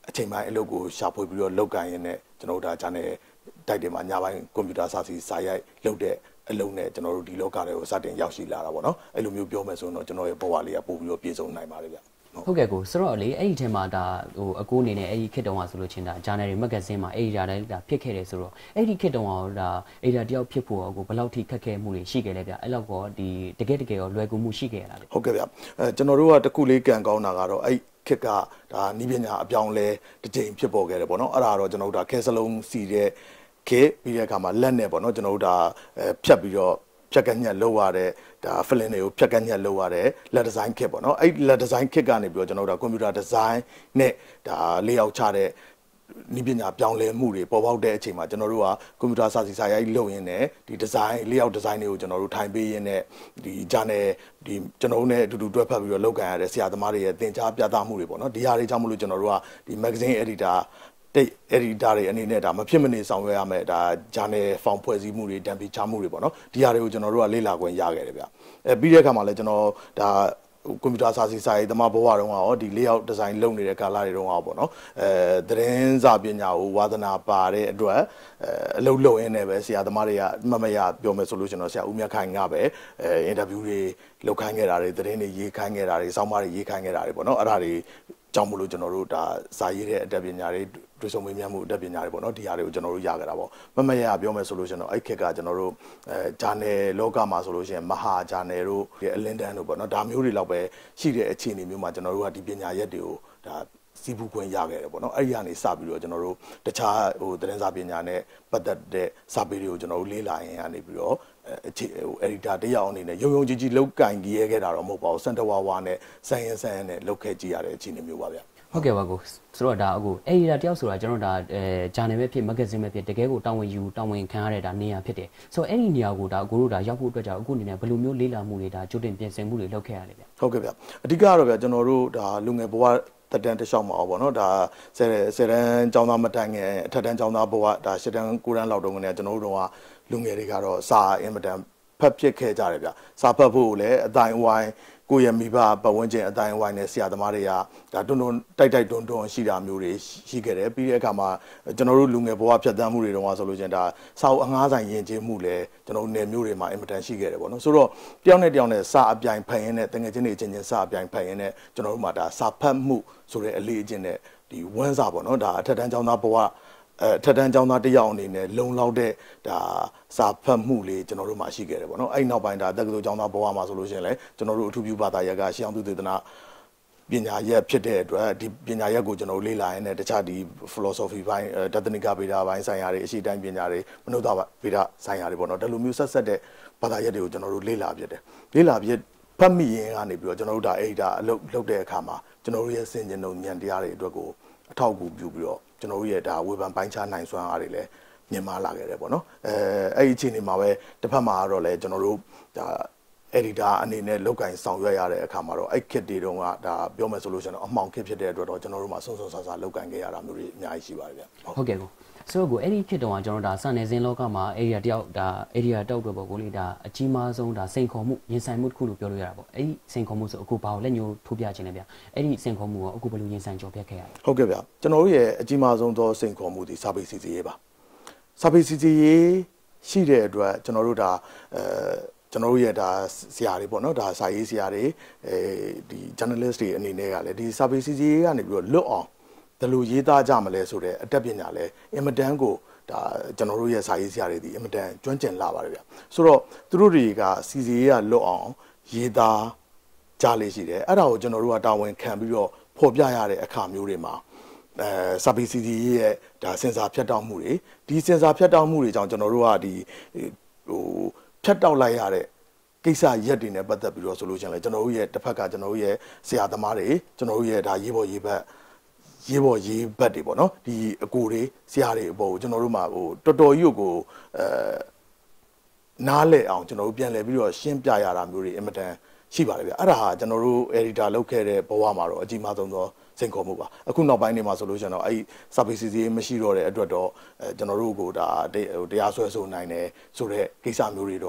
အချိန်ပိုင်းအလုပ်ကိုရှာဖွေပြီးတော့လောက်ကန်ရင်းနဲ့ကျွန်တော်တို့ဒါဂျာနယ်တိုက်တယ်မှာညပိုင်းကွန်ပျူတာစာစီစာရိုက်လုပ်တဲ့အလုံးနဲ့ကျွန်တော်တို့ဒီလောကတွေကိုစတင်ရောက်ရှိလာတာပေါ့နော်အဲ့လိုမျိုးပြောမယ်ဆိုတော့ကျွန်တော်ရဲ့ဘဝလေးကပို့ပြီးတော့ပြည့်စုံနိုင်ပါတယ်ဗျဟုတ်ကဲ့ကိုဆိုတော့လေအဲ့ဒီထဲမှာဒါဟိုအကိုအနေနဲ့အဲ့ဒီခေတ်တုန်းကဆိုလို့ချင်းဒါဂျာနယ်တွေမဂ္ဂဇင်းမှာအဲ့ဒီဓာတ်တိုင်းဒါဖြစ်ခဲ့တယ်ဆိုတော့အဲ့ဒီခေတ်တုန်းကဒါအဲ့ဒါတယောက်ဖြစ်ဖို့ကိုဘယ်လောက်ထိခက်ခဲမှုတွေရှိခဲ့လဲဗျအဲ့လောက်ကောဒီတကယ်တကယ်ရောလွယ်ကူမှုရှိခဲ့ရလားဗျဟုတ်ကဲ့ဗျအဲကျွန်တော်တို့ကတခုလေးကံကောင်းတာကတော့အဲ့ခေတ်ကဒါနီးပညာအပြောင်းလဲတစ်ချိန်ဖြစ်ပေါ်ခဲ့တယ်ပေါ့နော်အဲ့ဒါတော့ကျွန်တော်တို့ဒါခဲစလုံးစီတဲ့ခေတ်ပြီးတဲ့အခါမှာလက်နဲ့ပေါ့နော်ကျွန်တော်တို့ဒါဖြတ်ပြီးတော့ဖြတ်ကညက်လောက်ရတဲ့ဒါဖလင်တွေကိုဖြတ်ကညက်လောက်ရတဲ့လက်ဒီဇိုင်းခစ်ပေါ့နော်အဲ့လက်ဒီဇိုင်းခစ်ကနေပြီးတော့ကျွန်တော်တို့ကွန်ပျူတာဒီဇိုင်းနဲ့ဒါလေအောက်ချတဲ့နီးပညာပြောင်းလဲမှုတွေပေါ်ပေါက်တဲ့အချိန်မှာကျွန်တော်တို့ကကွန်ပျူတာစာစီစာရိုက်လုပ်ရင်းနဲ့ဒီဒီဇိုင်းလေအောက်ဒီဇိုင်းတွေကိုကျွန်တော်တို့ထိုင်ပေးရင်းနဲ့ဒီဂျာနယ်ဒီကျွန်တော်တို့နဲ့အတူတူတွဲဖက်ပြီးတော့လုပ်ကန်ရတဲ့ဆရာသမားတွေရဲ့သင်ကြားပြသမှုတွေပေါ့နော်ဒီဟာတွေကြောင့်မလို့ကျွန်တော်တို့ကဒီ magazine editor တိတ် editor တွေအနေနဲ့ဒါမဖြစ်မနေဆောင်ရွက်ရမယ်ဒါ journal ဖောင်ဖွဲ့စည်းမှုတွေတံပီချမှုတွေပေါ့နော်ဒီဟာတွေကိုကျွန်တော်တို့ကလေ့လာခွင့်ရခဲ့တယ်ဗျအဲပြီးတဲ့အခါမှာလည်းကျွန်တော်ဒါကွန်ပျူတာစာစီစာရေးသမားဘဝတုန်းကရောဒီ layout design လုပ်နေတဲ့ကာလတွေတုန်းကပေါ့နော်အဲသတင်းစာပညာကိုဝါသနာပါတဲ့အတွက်အဲအလုပ်လုပ်ရင်းနဲ့ပဲဆရာသမားတွေကမမရပြောမယ်ဆိုလို့ကျွန်တော်ဆရာဦးမြတ်ခိုင်ကပဲအဲအင်တာဗျူးတွေလုပ်ခိုင်းခဲ့တာတွေသတင်းတွေရေးခိုင်းခဲ့တာတွေစောင်းမတွေရေးခိုင်းခဲ့တာတွေပေါ့နော်အဲ့ဒါတွေကြောင့်မလို့ကျွန်တော်တို့ဒါစာရေးတဲ့အတတ်ပညာတွေတွေ့ဆုံမေးမြန်းမှုအတတ်ပညာတွေပေါ့နော်ဒီဟာတွေကိုကျွန်တော်တို့ရခဲ့တာပေါ့မမရပြောမယ်ဆိုလို့ကျွန်တော်အဲ့ခက်ကကျွန်တော်တို့အဲဂျာနယ်လောကမှာဆိုလို့ရှိရင်မဟာဂျာနယ်တို့အလင်းတန်းတို့ပေါ့နော်ဒါမျိုးတွေလောက်ပဲရှိတဲ့အခြေအနေမျိုးမှာကျွန်တော်တို့ကဒီပညာရက်တွေကိုဒါစီးပူးခွင့်ရခဲ့တယ်ပေါ့နော်အဲ့ဒီကနေစပြီးတော့ကျွန်တော်တို့တခြားဟိုသတင်းစာပညာနဲ့ပတ်သက်တဲ့စာပေတွေကိုကျွန်တော်တို့လေ့လာရင်ကနေပြီးတော့အခြေဟို editor တယောက်အနေနဲ့ရုံရုံကြီးကြီးလောက်ကင်ကြီးရဲခဲ့တာတော့မဟုတ်ပါဘူးစန်တဝါဝါနဲ့ဆန်ရင်ဆန်ရင်နဲ့လောက်ခဲ့ကြည့်ရတဲ့အခြေအနေမျိုးပါဗျဟုတ်ကဲ့ပါကိုဆိုတော့ဒါအခု editor တယောက်ဆိုတာကျွန်တော်ဒါအဲ journal ပဲဖြစ် magazine ပဲဖြစ်တကယ်ကိုတာဝန်ယူတာဝန်ခံရတဲ့ဒါနေရာဖြစ်တယ်ဆိုတော့အဲ့ဒီနေရာကိုဒါအကိုတို့ဒါရောက်ဖို့အတွက်ကြောင့်အခုအနေနဲ့ဘယ်လိုမျိုးလေ့လာမှုတွေဒါကြိုတင်ပြင်ဆင်မှုတွေလုပ်ခဲ့ရလဲဗျဟုတ်ကဲ့ဗျအဓိကတော့ဗျကျွန်တော်တို့ဒါလူငယ်ဘဝတက်တန်းတစ်လျှောက်မှာပေါ့နော်ဒါဆယ်ဆယ်တန်းကျောင်းသားမတိုင်ငယ်အထက်တန်းကျောင်းသားဘဝဒါရှစ်တန်းကိုတန်းလောက်တုန်းကလည်းကျွန်တော်တို့ကလူငယ်တွေကတော့စာအင်မတန်ဖတ်ဖြစ်ခဲ့ကြတယ်ဗျစာဖတ်ဖို့လည်းအတိုင်းဝိုင်းကိုရမိဘပတ်ဝန်းကျင်အတိုင်းဝိုင်းနဲ့ဆရာသမားတွေကဒါတွန်းတွန်းတိုက်တိုက်တွန်းတွန်းရှိတာမျိုးတွေရှိခဲ့တယ်ပြီးတဲ့အခါမှာကျွန်တော်တို့လူငယ်ဘဝဖြတ်သန်းမှုတွေတုန်းကဆိုလို့ချင်းဒါစာအုပ်အငှားဆိုင်ယဉ်ကျေးမှုလည်းကျွန်တော်တို့နယ်မျိုးတွေမှာအင်မတန်ရှိခဲ့တယ်ပေါ့နော်ဆိုတော့တယောက်နဲ့တယောက်နဲ့စာအပြိုင်ဖတ်ရင်းနဲ့တငယ်ချင်းတွေချင်းချင်းစာအပြိုင်ဖတ်ရင်းနဲ့ကျွန်တော်တို့မှာဒါစာဖတ်မှုဆိုတဲ့အလေးအကျင့်နဲ့ဒီဝန်းစာပေါ့နော်ဒါအထက်တန်းကျောင်းသားဘဝအဲထက်တန်းကျောင်းသားတယောက်အနေနဲ့လုံလောက်တဲ့ဒါစာဖတ်မှုလေးကျွန်တော်တို့မှာရှိခဲ့တယ်ပေါ့နော်အဲ့နောက်ပိုင်းဒါတက္ကသိုလ်ကျောင်းသားဘဝမှာဆိုလို့ရှိရင်လည်းကျွန်တော်တို့အထူးပြုဘာသာရပ်ကရှေးအောင်သူသေသနာပညာရပ်ဖြစ်တဲ့အတွက်ဒီပညာရပ်ကိုကျွန်တော်တို့လေ့လာရင်းနဲ့တခြားဒီ philosophy ဘိုင်းတသနိကဗေဒဘိုင်းဆိုင်ရာတွေအရှိတိုင်းပညာတွေမနုဿဗေဒဆိုင်ရာတွေပေါ့နော်ဒီလိုမျိုးဆက်ဆက်တဲ့ဘာသာရပ်တွေကိုကျွန်တော်တို့လေ့လာဖြစ်တယ်လေ့လာဖြစ်ဖတ်မိရင်ကနေပြီးတော့ကျွန်တော်တို့ဒါအဲ့ဒါအလုပ်လုပ်တဲ့အခါမှာကျွန်တော်တို့ရဲ့စင်ကျင်တို့ဉာဏ်တရားတွေအတွက်ကိုအထောက်အကူပြုပြီးတော့ကျွန်တော်တို့ရဲ့ဒါဝေဖန်ပိုင်းခြားနိုင်စွမ်းအားတွေလည်းမြင်မာလာခဲ့တယ်ပေါ့နော်အဲအဲ့ဒီအချိန်တွေမှာပဲတစ်ဖက်မှာတော့လည်းကျွန်တော်တို့ဒါ editor အနေနဲ့လောက်ကင်ဆောင်ရွက်ရတဲ့အခါမှာတော့အဲ့ခစ်တွေတုန်းကဒါပြောမယ်ဆိုလို့ရှိရင်တော့အမှောင်ခစ်ဖြစ်တဲ့အတွက်တော့ကျွန်တော်တို့မှာဆုံးဆုံးဆာဆာလောက်ကင်ခဲ့ရတာမျိုးတွေအများကြီးရှိပါတယ်ဗျဟုတ်ကဲ့ကိုဆိုတော့ကိုအဲ့ဒီခေတ်တုန်းကကျွန်တော်ဒါစံနေစင်းလောကမှာ area တယောက်ဒါ area တောက်တော့ပေါ့ကိုလေဒါအကြီးမားဆုံးဒါစိန်ခေါ်မှုရင်ဆိုင်မှုတစ်ခုလို့ပြောလို့ရတာပေါ့အဲ့ဒီစိန်ခေါ်မှုဆိုအခုဘာလို့လက်ညှိုးထိုးပြခြင်းလဲဗျအဲ့ဒီစိန်ခေါ်မှုကအခုဘယ်လိုရင်ဆိုင်ကြော်ပြခဲ့ရလဲဟုတ်ကဲ့ဗျကျွန်တော်တို့ရဲ့အကြီးမားဆုံးသောစိန်ခေါ်မှုဒီစာပေစီစီရေးပါစာပေစီစီရေးရှိတဲ့အတွက်ကျွန်တော်တို့ဒါအဲကျွန်တော်တို့ရဲ့ဒါဆရာတွေပေါ့နော်ဒါစာရေးဆရာတွေအဲဒီ journalist တွေအနေနဲ့ကလည်းဒီစာပေစီစီရေးကနေပြီးတော့လွတ်အောင်ဘယ်လိုရေးသားကြမလဲဆိုတဲ့အတတ်ပညာလဲအင်မတန်ကိုဒါကျွန်တော်တို့ရဲ့စာရေးဆရာတွေဒီအင်မတန်ကျွမ်းကျင်လာပါတယ်ဗျဆိုတော့သူတို့တွေကစီစီရေးကလွတ်အောင်ရေးသားကြလေရှိတယ်အဲ့ဒါကိုကျွန်တော်တို့ကတာဝန်ခံပြီးတော့ဖော်ပြရတဲ့အခါမျိုးတွေမှာအဲစာပေစီစီရဲ့ဒါစင်စာဖြတ်တောက်မှုတွေဒီစင်စာဖြတ်တောက်မှုတွေကြောင့်ကျွန်တော်တို့ကဒီဟိုဖြတ်တောက်လိုက်ရတဲ့ကိစ္စရက်တွေနဲ့ပတ်သက်ပြီးတော့ဆိုလို့ရှိရင်လည်းကျွန်တော်တို့ရဲ့တစ်ဖက်ကကျွန်တော်တို့ရဲ့ဆရာသမားတွေကျွန်တော်တို့ရဲ့ဒါရေးပေါ်ရေးဘက်ရေးပေါ်ရေးဘက်တွေပေါ့နော်ဒီအကိုတွေဆရာတွေအပေါ်ကိုကျွန်တော်တို့မှာဟိုတော်တော်ကြီးကိုအဲနားလဲအောင်ကျွန်တော်တို့ပြန်လဲပြီးတော့ရှင်းပြရတာမျိုးတွေအင်မတန်ရှိပါတယ်ဗျအဲ့ဒါဟာကျွန်တော်တို့ editor လုပ်ခဲ့တဲ့ဘဝမှာတော့အကြီးမားဆုံးသောစိန်ခေါ်မှုပါအခုနောက်ပိုင်းနေမှာဆိုလို့ကျွန်တော်အဲ့စာပေစီစီမရှိတော့တဲ့အတွက်တော့အဲကျွန်တော်တို့ကိုဒါတရားစွဲဆိုနိုင်တယ်ဆိုတဲ့ကိစ္စမျိုးတွေတော့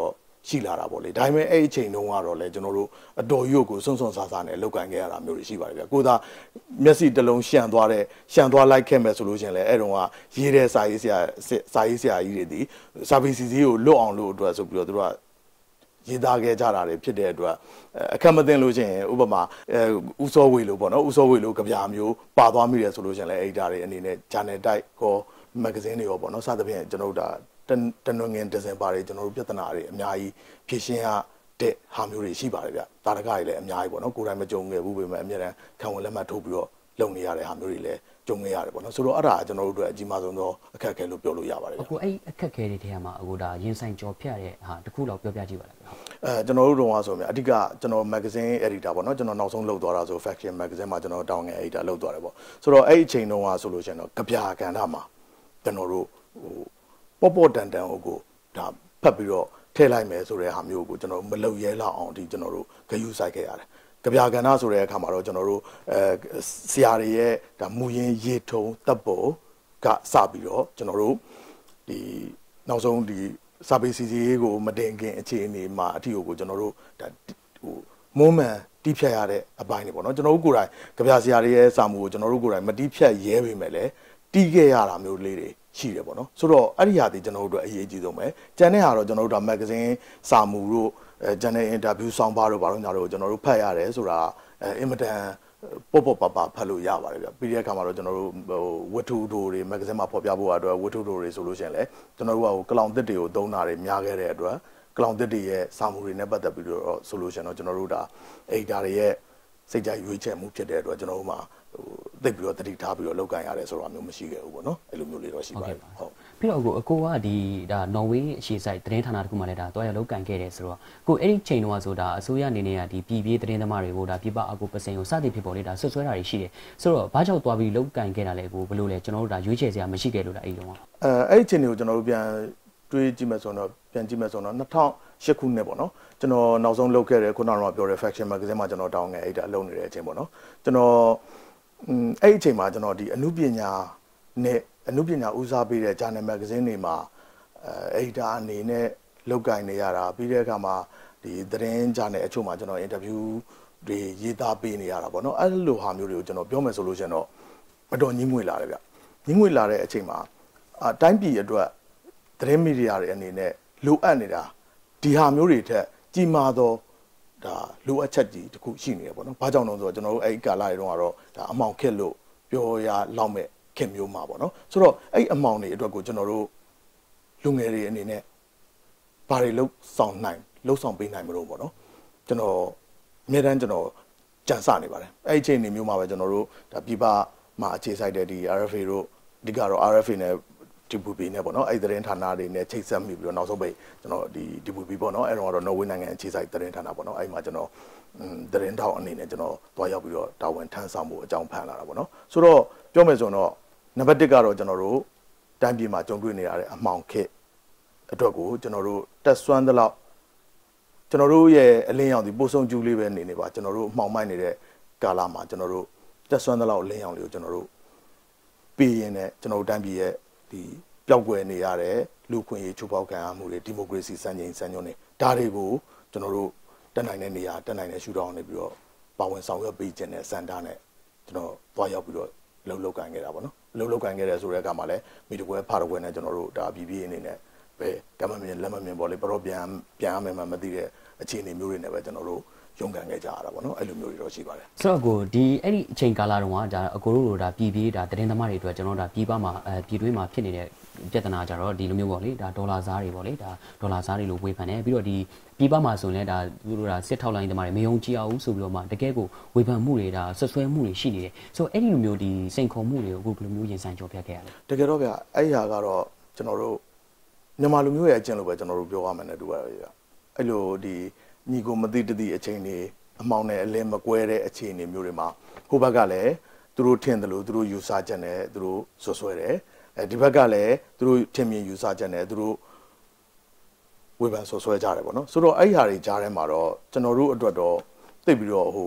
ရှိလာတာပေါ့လေဒါပေမဲ့အဲ့အချိန်တုန်းကတော့လေကျွန်တော်တို့အတော်ရုပ်ကိုစွန့်စွန့်ဆာဆာနဲ့လောက်ကန်ခဲ့ရတာမျိုးတွေရှိပါတယ်ဗျကိုသာမျက်စိတစ်လုံးရှံသွားတဲ့ရှံသွားလိုက်ခဲ့မယ်ဆိုလို့ရှင်လေအဲ့တုန်းကရေးတဲ့စာရေးဆရာစာရေးဆရာကြီးတွေဒီစာပေစီစီကိုလွတ်အောင်လို့အတွက်ဆိုပြီးတော့သူတို့ကရေးသားခဲ့ကြတာတွေဖြစ်တဲ့အတွက်အခက်မသိလို့ချင်းဥပမာဥစောဝေလို့ပေါ့နော်ဥစောဝေလို့ကြပြမျိုးပါသွားမိတယ်ဆိုလို့ချင်းလေအဲ့ဒါတွေအနေနဲ့ channel တိုက်ကော magazine တွေရောပေါ့နော်စသဖြင့်ကျွန်တော်တို့ဒါတနငင်ဒီဇင်ပါတွေကျွန်တော်တို့ပြဿနာတွေအများကြီးဖြည့်ရှင်းရတဲ့ဟာမျိုးတွေရှိပါတယ်ဗျတာရကတွေလည်းအများကြီးပေါ့နော်ကိုယ်တိုင်မကြုံခဲ့ဘူးပေမဲ့အများတန်းခံဝန်လက်မှတ်ထိုးပြီးတော့လုပ်နေရတဲ့ဟာမျိုးတွေလည်းကြုံခဲ့ရတယ်ပေါ့နော်ဆိုတော့အဲ့ဒါကျွန်တော်တို့အတွက်အကြီးမားဆုံးသောအခက်အခဲလို့ပြောလို့ရပါတယ်ဗျအခုအဲ့အခက်အခဲတွေထဲမှာအခုဒါရင်ဆိုင်ကြော်ဖြတ်တဲ့ဟာတခုလောက်ပြောပြကြည့်ပါလားဗျအဲကျွန်တော်တို့တော့ဆိုမြအဓိကကျွန်တော် magazine editor ပေါ့နော်ကျွန်တော်နောက်ဆုံးလုပ်သွားတာဆို faction magazine မှာကျွန်တော်တောင်းငယ် editor လုပ်သွားတယ်ပေါ့ဆိုတော့အဲ့အချိန်တုန်းကဆိုလို့ရှိရင်တော့ကြပြကဏ္ဍမှာကျွန်တော်တို့ဟိုပေါ့ပေါ့တန်တန်ကိုဒါဖတ်ပြီးတော့ထည့်လိုက်မယ်ဆိုတဲ့ဟာမျိုးကိုကျွန်တော်မလုပ်ရဲလောက်အောင်ဒီကျွန်တော်တို့ဂရုစိုက်ခဲ့ရတယ်ကြပြကဏ္ဍဆိုတဲ့အခါမှာတော့ကျွန်တော်တို့အဲဆရာတွေရဲ့ဒါမူရင်းရေထုံတပ်ပေါ်ကစပြီးတော့ကျွန်တော်တို့ဒီနောက်ဆုံးဒီစာပေစီစီကိုမတင်ခင်အခြေအနေမှာအထီကိုကျွန်တော်တို့ဒါဟိုမုံမှန်တီးဖြတ်ရတဲ့အပိုင်းတွေပေါ့နော်ကျွန်တော်တို့ကိုယ်တိုင်ကြပြဆရာတွေရဲ့စာမှုကိုကျွန်တော်တို့ကိုယ်တိုင်မတီးဖြတ်ရဲပေမဲ့လည်းတီးခဲ့ရတာမျိုးလေးတွေရှိတယ်ပေါ့နော်ဆိုတော့အဲ့ဒီဟာတွေကျွန်တော်တို့အတွက်အရေးကြီးဆုံးပဲကျန်တဲ့ဟာတော့ကျွန်တော်တို့ဒါမဂ္ဂဇင်းစာမှုတို့အဲကျန်တဲ့အင်တာဗျူးဆောင်းပါးတို့ဘာလို့ညာတို့ကျွန်တော်တို့ဖတ်ရတယ်ဆိုတာအဲအင်မတန်ပေါ့ပေါ့ပါပါဖတ်လို့ရပါတယ်ဗျပြီးတဲ့အခါမှာတော့ကျွန်တော်တို့ဟိုဝတ္ထုတို့တွေမဂ္ဂဇင်းမှာဖော်ပြဖို့အတွက်ဝတ္ထုတို့တွေဆိုလို့ရှိရင်လည်းကျွန်တော်တို့ကဟိုကလောင်သစ်တွေကိုသုံးတာတွေများခဲ့တဲ့အတွက်ကလောင်သစ်တွေရဲ့စာမှုတွေနဲ့ပတ်သက်ပြီးတော့ဆိုလို့ရှိရင်တော့ကျွန်တော်တို့ဒါအေဒါတွေရဲ့စိတ်ကြရွေးချယ်မှုဖြစ်တဲ့အတွက်ကျွန်တော်တို့မှာဟိုသိပြီးတော့တတိထားပြီးတော့လောက်ကန်ရတယ်ဆိုတော့မျိုးမရှိခဲ့ဘူးပေါ့နော်အဲ့လိုမျိုးလေးတော့ရှိပါတယ်ဟုတ်ပြီးတော့အကိုကဒီဒါနော်ဝေးအခြေစိုက်သတင်းဌာနတခုမှလည်းဒါတွားရလောက်ကန်ခဲ့တယ်ဆိုတော့ကိုအဲ့ဒီချိန်တုန်းကဆိုတာအစိုးရအနေနဲ့ကဒီပြည်ပြည်သတင်းသမားတွေကိုဒါပြပအကူပစင်ကိုစတင်ဖြစ်ပေါ်လေဒါဆွဆွဲတာတွေရှိတယ်ဆိုတော့ဘာကြောင့်တွားပြီးလောက်ကန်ခဲ့တာလဲကိုဘယ်လိုလဲကျွန်တော်တို့ဒါရွေးချယ်စရာမရှိခဲ့လို့လားအဲ့ဒီတော့အဲအဲ့ဒီချိန်တွေကိုကျွန်တော်တို့ပြန်တွေးကြည့်မယ်ဆိုတော့ပြန်ကြည့်မယ်ဆိုတော့၂၀၀၈ခုနှစ်ပေါ့နော်ကျွန်တော်နောက်ဆုံးလုပ်ခဲ့တဲ့ခုနကတော့ပြောတဲ့ faction magazine မှာကျွန်တော်တောင်းငယ်အဲ့ဒါအလုပ်နေတဲ့အချိန်ပေါ့နော်ကျွန်တော်အဲ့ဒီအချိန်မှာကျွန်တော်ဒီအမှုပညာနဲ့အမှုပညာဦးစားပေးတဲ့ journal magazine တွေမှာအဲ editor အနေနဲ့လောက်ကင်နေရတာပြီးတဲ့အခါမှာဒီသတင်း journal အချို့မှာကျွန်တော် interview တွေရေးသားပေးနေရတာပေါ့နော်အဲ့လိုဟာမျိုးတွေကိုကျွန်တော်ပြောမယ်ဆိုလို့ရှိရင်တော့အတော်ညှိမွေလာတယ်ဗျညှိမွေလာတဲ့အချိန်မှာအတိုင်းပြည်အတွက်သတင်းမီဒီယာတွေအနေနဲ့လိုအပ်နေတာဒီဟာမျိုးတွေထက်ကြီးမားသောဒါလိုအပ်ချက်ကြီးတခုရှိနေရပေါ့နော်။ဘာကြောင့်လဲဆိုတော့ကျွန်တော်တို့အဲ့ဒီကာလတွေတုန်းကတော့ဒါအမှောင်ခက်လို့ပြောရလောက်မဲ့ခင်မျိုးမှာပေါ့နော်။ဆိုတော့အဲ့ဒီအမှောင်တွေအတွက်ကိုကျွန်တော်တို့လူငယ်တွေအနေနဲ့ဘာတွေလှုပ်ဆောင်နိုင်လှုပ်ဆောင်ပေးနိုင်မလို့ပေါ့နော်။ကျွန်တော်အများတန်းကျွန်တော်ကြံစနေပါတယ်။အဲ့ဒီအချိန်နေမျိုးမှာပဲကျွန်တော်တို့ဒါပြပမှာအခြေစိုက်တဲ့ဒီ R F A တို့အဓိကတော့ R F A နဲ့ဒီဘူပီနဲ့ပေါ့နော်အဲ့ဒီသတင်းဌာနတွေနဲ့ချိတ်ဆက်မိပြီးတော့နောက်ဆုံးပိတ်ကျွန်တော်ဒီဒီဘူပီပေါ့နော်အဲ့တော့တော့နော်ဝေးနိုင်ငံအခြေစိုက်သတင်းဌာနပေါ့နော်အဲ့မှာကျွန်တော်သတင်းထောက်အနေနဲ့ကျွန်တော်တွားရောက်ပြီးတော့တာဝန်ထမ်းဆောင်မှုအကြောင်းဖန်လာတာပေါ့နော်ဆိုတော့ပြောမယ်ဆိုတော့နံပါတ်တစ်ကတော့ကျွန်တော်တို့တိုင်းပြည်မှာကြုံတွေ့နေရတဲ့အမှောင်ခေတ်အတွက်ကိုကျွန်တော်တို့တက်ဆွမ်းသလောက်ကျွန်တော်တို့ရဲ့အလင်းရောင်ဒီပို့ဆုံးကျူးလေးပဲနေနေပါကျွန်တော်တို့မှောင်မိုက်နေတဲ့ကာလမှာကျွန်တော်တို့တက်ဆွမ်းသလောက်အလင်းရောင်လေးကိုကျွန်တော်တို့ပေးရင်းနဲ့ကျွန်တော်တို့တိုင်းပြည်ရဲ့ဒီပျောက်ကွယ်နေရတဲ့လူခွင့်ရေးချိုးဖောက်ခံရမှုတွေဒီမိုကရေစီစံချိန်စံညွှန်းတွေဒါတွေကိုကျွန်တော်တို့တက်နိုင်တဲ့နေရာတက်နိုင်တဲ့ရှုထောင့်နေပြီးတော့ပါဝင်ဆောင်ရွက်ပေးခြင်းနဲ့စံတာနဲ့ကျွန်တော်တွားရောက်ပြီးတော့လှုပ်လှုပ်ကန်ခဲ့တာပေါ့နော်လှုပ်လှုပ်ကန်ခဲ့တယ်ဆိုတဲ့အခါမှာလည်းမိတကွဲဖာတကွဲနဲ့ကျွန်တော်တို့ဒါပြည်ပြည်အနေနဲ့ပဲကမ္ဘာမြင်လက်မမြင်ပေါ်လေဘရောပြန်ပြန်ရမယ်မှမသိတဲ့အခြေအနေမျိုးတွေနဲ့ပဲကျွန်တော်တို့ရုံကန်ခဲ့ကြရတာပေါ့နော်အဲ့လိုမျိုးတွေတော့ရှိပါတယ်ဆိုတော့ကိုဒီအဲ့ဒီအချိန်ကာလတုန်းကဒါအကိုတို့တို့ဒါပြည်ပြည်ဒါသတင်းသမားတွေအတွက်ကျွန်တော်တို့ဒါပြည်ပမှာအဲပြည်တွင်းမှာဖြစ်နေတဲ့ပြဿနာကြတော့ဒီလိုမျိုးပေါ့လေဒါဒေါ်လာစားတွေပေါ့လေဒါဒေါ်လာစားတွေလို့ဝေဖန်တယ်ပြီးတော့ဒီပြည်ပမှာဆိုရင်လည်းဒါသူတို့ဒါစစ်ထောက်လိုင်းသမားတွေမယုံကြည်အောင်ဆိုပြီးတော့မှတကယ်ကိုဝေဖန်မှုတွေဒါဆွဆွဲမှုတွေရှိနေတယ်ဆိုတော့အဲ့ဒီလိုမျိုးဒီစိန်ခေါ်မှုတွေကိုအခုဘယ်လိုမျိုးရင်ဆိုင်ကြော်ဖြတ်ခဲ့ရလဲတကယ်တော့ဗျအဲ့ဟာကတော့ကျွန်တော်တို့မြန်မာလူမျိုးရဲ့အကျင့်လို့ပဲကျွန်တော်တို့ပြောရမယ်နဲ့တူပါတယ်ဗျအဲ့လိုဒီညီကိုမသိတသိအချိန်တွေအမောင်နဲ့အလင်းမကွဲတဲ့အခြေအနေမျိုးတွေမှာဟိုဘက်ကလည်းသူတို့ထင်တယ်လို့သူတို့ယူဆချက်နဲ့သူတို့ဆွဆွဲတယ်အဲဒီဘက်ကလည်းသူတို့ထင်မြင်ယူဆချက်နဲ့သူတို့ဝေဖန်ဆွဆွဲကြတယ်ပေါ့နော်ဆိုတော့အဲ့ဒီဟာတွေကြားထဲမှာတော့ကျွန်တော်တို့အတွက်တော့သိပြီးတော့ဟို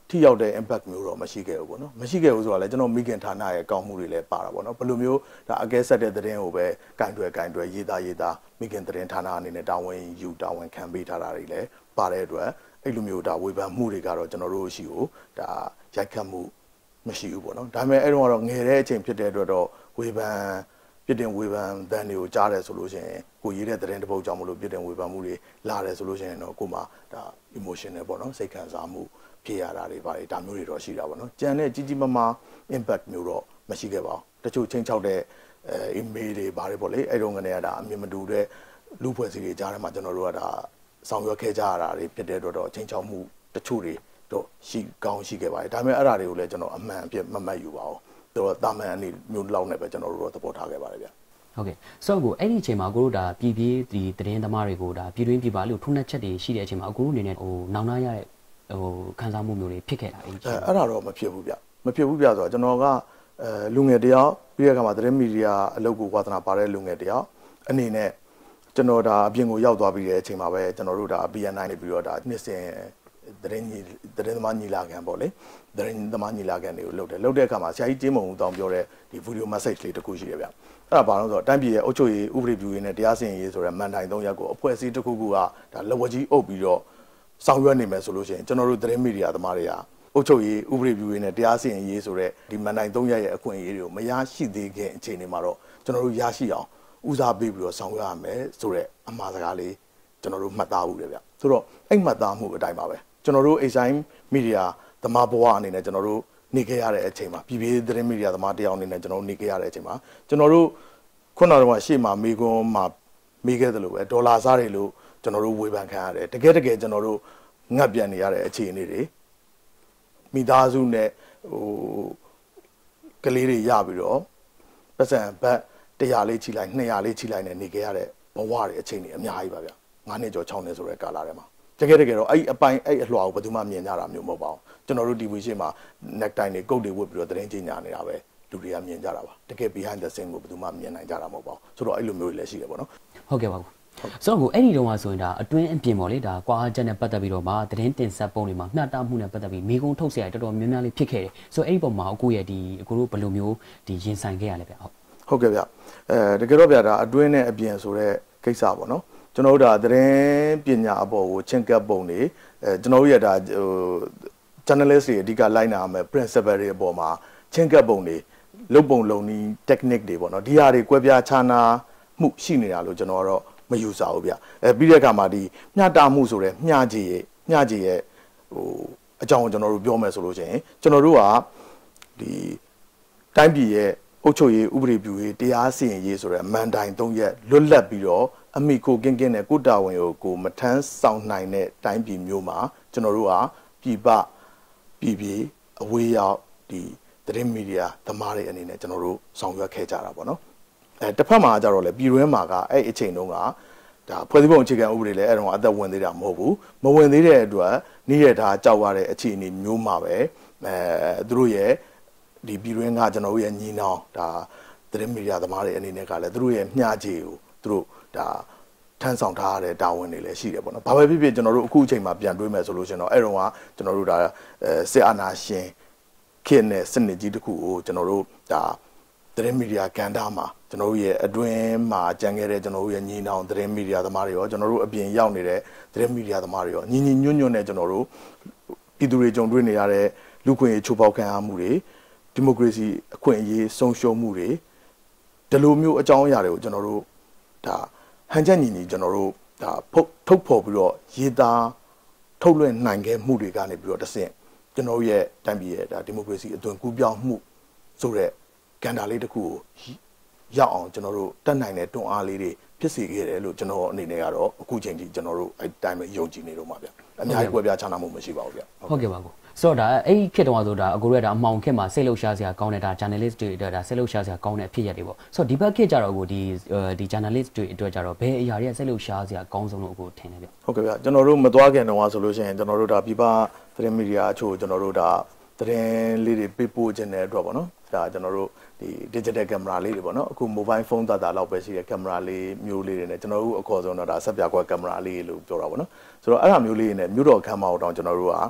ထိရောက်တဲ့ impact မျိုးတော့မရှိခဲ့ဘူးပေါ့နော်မရှိခဲ့ဘူးဆိုတော့လေကျွန်တော်မိခင်ဌာနရဲ့ကောင်းမှုတွေလည်းပါတာပေါ့နော်ဘယ်လိုမျိုးဒါအကဲဆက်တဲ့သတင်းကိုပဲကင်တွယ်ကင်တွယ်ရေးသားရေးသားမိခင်သတင်းဌာနအနေနဲ့တာဝန်ယူတာဝန်ခံပေးထားတာတွေလည်းပါတဲ့အတွက်အဲ့လိုမျိုးဒါဝေဖန်မှုတွေကတော့ကျွန်တော်တို့ရှိကိုဒါရိုက်ခတ်မှုမရှိဘူးပေါ့နော်ဒါပေမဲ့အဲ့တော့ကတော့ငယ်တဲ့အချိန်ဖြစ်တဲ့အတွက်တော့ဝေဖန်ပြစ်တင်ဝေဖန်တန်းတွေကိုကြားတယ်ဆိုလို့ရှိရင်ကိုရေးတဲ့သတင်းတစ်ပုဒ်ကြောင့်မလို့ပြစ်တင်ဝေဖန်မှုတွေလာတယ်ဆိုလို့ရှိရင်တော့ကိုမှဒါ emotional ပေါ့နော်စိတ်ခံစားမှုဖြစ်ရတာတွေပါတယ်ဒါမျိုးတွေတော့ရှိတာပေါ့နော်ကြံတဲ့ကြီးကြီးမားမား impact မျိုးတော့မရှိခဲ့ပါဘူးတချို့ချင်းချောက်တဲ့အဲ email တွေပါတယ်ပေါ့လေအဲ့တော့ကနေကဒါအမြင်မတူတဲ့လူဖွဲ့စည်းတွေကြားထဲမှာကျွန်တော်တို့ကဒါဆောင်ရွက်ခဲ့ကြရတာတွေဖြစ်တဲ့အတွက်တော့ချင်းချောက်မှုတချို့တွေတော့ရှိကောင်းရှိခဲ့ပါတယ်ဒါပေမဲ့အဲ့ဒါတွေကိုလည်းကျွန်တော်အမှန်အဖြစ်မမှတ်ယူပါဘူးတော့တာမန်အနေမျိုးလောက်နဲ့ပဲကျွန်တော်တို့တော့သဘောထားခဲ့ပါတယ်ဗျဟုတ်ကဲ့ဆိုတော့အဲ့ဒီအချိန်မှာကိုတို့ဒါပြည်ပြည်ဒီသတင်းသမားတွေကိုဒါပြည်တွင်းပြည်ပလို့ထုံးနှက်ချက်တွေရှိတဲ့အချိန်မှာကိုတို့အနေနဲ့ဟိုနောင်နာရတဲ့ဟိုခံစားမှုမျိုးတွေဖြစ်ခဲ့တာအဲ့ဒီအဲ့အဲ့ဒါတော့မဖြစ်ဘူးဗျမဖြစ်ဘူးဗျဆိုတော့ကျွန်တော်ကအဲလူငယ်တယောက်ပြီးတဲ့အခါမှာသတင်းမီဒီယာအလုပ်ကိုဝါသနာပါတဲ့လူငယ်တယောက်အနေနဲ့ကျွန်တော်ဒါအပြင်ကိုရောက်သွားပြီးတဲ့အချိန်မှာပဲကျွန်တော်တို့ဒါ B N I နေပြီးတော့ဒါနှစ်စဉ်သတင်းညီသတင်းသမားညီလာခံပေါ့လေသတင်းသမားညီလာခံတွေကိုလုပ်တယ်လုပ်တဲ့အခါမှာဆရာကြီးကျင်းမုံဦးတောင်းပြောတဲ့ဒီ video message လေးတစ်ခုရှိတယ်ဗျအဲ့ဒါဘာလို့ဆိုတော့တိုင်းပြည်ရဲ့အုပ်ချုပ်ရေးဥပဒေပြုရေးနဲ့တရားစီရင်ရေးဆိုတဲ့မန်တိုင်သုံးရပ်ကိုအဖွဲ့အစည်းတစ်ခုခုကဒါလက်ဝါးကြီးအုပ်ပြီးတော့ဆောင်ရွက်နေမယ်ဆိုလို့ရှိရင်ကျွန်တော်တို့သတင်းမီဒီယာသမားတွေကအုပ်ချုပ်ရေးဥပဒေပြုရေးနဲ့တရားစီရင်ရေးဆိုတဲ့ဒီမန်တိုင်သုံးရပ်ရဲ့အခွင့်အရေးတွေကိုမရရှိသေးခင်အခြေအနေမှာတော့ကျွန်တော်တို့ရရှိအောင်ဦးစားပေးပြီးတော့ဆောင်ရွက်ရမယ်ဆိုတဲ့အမှားစကားလေးကျွန်တော်တို့မှတ်သားဘူးလေဗျဆိုတော့အဲ့မှတ်သားမှုအတိုင်းပါပဲကျွန်တော်တို့ H I media သမားဘဝအနေနဲ့ကျွန်တော်တို့နေခဲ့ရတဲ့အချိန်မှာပြည်ပြည်သတင်းမီဒီယာသမားတယောက်အနေနဲ့ကျွန်တော်တို့နေခဲ့ရတဲ့အချိန်မှာကျွန်တော်တို့ခုနကတော့ရှေ့မှာမေကွန်းမှာမေးခဲ့တယ်လို့ပဲဒေါ်လာစားတွေလို့ကျွန်တော်တို့ဝေဖန်ခံရတယ်တကယ်တကယ်ကျွန်တော်တို့ငတ်ပြန်နေရတဲ့အခြေအနေတွေမိသားစုနဲ့ဟိုကလေးတွေရပြီးတော့ပတ်စံဘတ်တရာလေးချိလိုက်နှစ်ရာလေးချိလိုက်နဲ့နေခဲ့ရတဲ့ဘဝတွေအခြေအနေအများကြီးပါဗျငါးနှစ်ကျော်ခြောက်နှစ်ဆိုတဲ့ကာလထဲမှာတကယ်တကယ်တော့အဲ့အပိုင်းအဲ့အလွှာကိုဘယ်သူမှမြင်ကြတာမျိုးမဟုတ်ပါဘူးကျွန်တော်တို့ T V ရှေ့မှာ neck tie တွေကုတ်တွေဝတ်ပြီးတော့သတင်းကြေညာနေတာပဲလူတွေကမြင်ကြတာပါတကယ် behind the scene ကိုဘယ်သူမှမြင်နိုင်ကြတာမဟုတ်ပါဘူးဆိုတော့အဲ့လိုမျိုးတွေလည်းရှိတယ်ပေါ့နော်ဟုတ်ကဲ့ပါဘူးဆိုတော့အဲ့ဒီတုန်းကဆိုရင်ဒါအတွင်းအပြင်ပေါ့လေဒါကွာချက်နဲ့ပတ်သက်ပြီးတော့မှသတင်းတင်ဆက်ပုံတွေမှာမျှတမှုနဲ့ပတ်သက်ပြီးမိကုံထုတ်เสียတော်တော်များများလေးဖြစ်ခဲ့တယ်ဆိုတော့အဲ့ဒီပုံမှာအခုရဲ့ဒီအခုတို့ဘယ်လိုမျိုးဒီရင်ဆိုင်ခဲ့ရလဲဗျဟုတ်ဟုတ်ကဲ့ဗျအဲတကယ်တော့ဗျဒါအတွင်းနဲ့အပြင်ဆိုတဲ့ကိစ္စပေါ့နော်ကျွန်တော်တို့ဒါသတင်းပညာအပေါ်ကိုချင်းကပ်ပုံတွေအဲကျွန်တော်တို့ရဒါဟို journalist တွေအဓိကလိုက်နာမယ် principle တွေအပေါ်မှာချင်းကပ်ပုံတွေလုတ်ပုံလုံနည်း technique တွေပေါ့နော်ဒီဟာတွေကွဲပြားခြားနားမှုရှိနေတာလို့ကျွန်တော်ကတော့မယူဆဘူးဗျအဲပြီးတဲ့အခါမှာဒီမျှတမှုဆိုတဲ့မျှကြည်ရဲ့မျှကြည်ရဲ့ဟိုအကြောင်းကိုကျွန်တော်တို့ပြောမယ်ဆိုလို့ရှိရင်ကျွန်တော်တို့ကဒီတိုင်းပြည်ရဲ့အုပ်ချုပ်ရေးဥပဒေပြုရေးတရားစီရင်ရေးဆိုတဲ့မန်တိုင်သုံးရပ်လွတ်လပ်ပြီးတော့အမိကိုကင်းကင်းနဲ့ကိုတာဝန်ကိုကိုမထမ်းဆောင်နိုင်တဲ့တိုင်းပြည်မျိုးမှာကျွန်တော်တို့ကပြည်ပပြည်ပြည်အဝေးရောက်ဒီသတင်းမီဒီယာသမားတွေအနေနဲ့ကျွန်တော်တို့ဆောင်ရွက်ခဲ့ကြတာပေါ့နော်အဲတစ်ဖက်မှာကျတော့လေပြည်တွင်းမှာကအဲ့အချိန်တုန်းကဒါဖွဲ့စည်းပုံအခြေခံဥပဒေလည်းအဲ့တော့အသက်ဝင်သေးတာမဟုတ်ဘူးမဝင်သေးတဲ့အတွက်နေ့ရက်ဒါကြောက်ရတဲ့အခြေအနေမျိုးမှာပဲအဲသူတို့ရဲ့ဒီပြည်တွင်းကကျွန်တော်တို့ရဲ့ညီနောင်ဒါသတင်းမီဒီယာသမားတွေအနေနဲ့ကလည်းသူတို့ရဲ့မျှခြေကိုသူတို့ဒါထမ်းဆောင်ထားရတဲ့တာဝန်တွေလည်းရှိတယ်ပေါ့နော်။ဘာပဲဖြစ်ဖြစ်ကျွန်တော်တို့အခုအချိန်မှာပြန်တွေးမယ်ဆိုလို့ရှင်တော့အဲ့တော့ကကျွန်တော်တို့ဒါအဲစစ်အာဏာရှင်ခေတ်နဲ့စနစ်ကြီးတစ်ခုကိုကျွန်တော်တို့ဒါသတင်းမီဒီယာကန်တာမှာကျွန်တော်တို့ရဲ့အတွင်းမှာကြံခဲ့တဲ့ကျွန်တော်တို့ရဲ့ညီနောင်သတင်းမီဒီယာသမားတွေရောကျွန်တော်တို့အပြင်ရောက်နေတဲ့သတင်းမီဒီယာသမားတွေရောညီညီညွတ်ညွတ်နဲ့ကျွန်တော်တို့ပြည်သူတွေကြုံတွေ့နေရတဲ့လူခွင့်ရေးချိုးဖောက်ခံရမှုတွေဒီမိုကရေစီအခွင့်အရေးဆုံးရှုံးမှုတွေဒီလိုမျိုးအကြောင်းအရာတွေကိုကျွန်တော်တို့ဒါဟန်ချက်ညီညီကျွန်တော်တို့ဒါထုတ်ဖော်ပြီးတော့ရေးသားထုတ်လွှင့်နိုင်ခဲ့မှုတွေကနေပြီးတော့တဆင့်ကျွန်တော်ရဲ့တိုင်းပြည်ရဲ့ဒါဒီမိုကရေစီအသွင်ကူးပြောင်းမှုဆိုတဲ့ကဏ္ဍလေးတစ်ခုကိုရောက်အောင်ကျွန်တော်တို့တတ်နိုင်တဲ့တွန်းအားလေးတွေဖြစ်စေခဲ့တယ်လို့ကျွန်တော်အနေနဲ့ကတော့အခုချိန်ထိကျွန်တော်တို့အဲ့တိုင်းပဲယုံကြည်နေတော့မှာဗျအများကြီးကွဲပြားခြားနားမှုမရှိပါဘူးဗျဟုတ်ကဲ့ပါကိုဆိုတော့ဒါအဲ့ဒီခေတ်တုန်းကဆိုတာအကိုရဒါအမှောင်ခေတ်မှာစိတ်လှုပ်ရှားစရာကောင်းတဲ့ဒါ journalist တွေအတွက်ဒါစိတ်လှုပ်ရှားစရာကောင်းတဲ့အဖြစ်အပျက်တွေပေါ့ဆိုတော့ဒီဘက်ခေတ်ကြတော့ကိုဒီဒီ journalist တွေအတွက်ကြတော့ဘယ်အရာတွေကစိတ်လှုပ်ရှားစရာကောင်းဆုံးလို့အကိုထင်တယ်ဗျဟုတ်ကဲ့ဗျကျွန်တော်တို့မသွားခင်တုန်းကဆိုလို့ရှိရင်ကျွန်တော်တို့ဒါပြပသတင်းမီဒီယာအချို့ကျွန်တော်တို့ဒါသတင်းလေးတွေပေးပို့ခြင်းတဲ့အတွက်ပေါ့နော်ဒါကျွန်တော်တို့ဒီ digital camera လေးတွေပေါ့နော်အခု mobile phone တာတာလောက်ပဲရှိတဲ့ camera လေးမျိုးလေးတွေနဲ့ကျွန်တော်တို့အခေါ်ဆုံးတော့ဒါဆက်ပြကွက် camera လေးလို့ပြောတာပေါ့နော်ဆိုတော့အဲ့ဒါမျိုးလေးတွေနဲ့မြို့တော်ခမ်းမအောင်တောင်ကျွန်တော်တို့က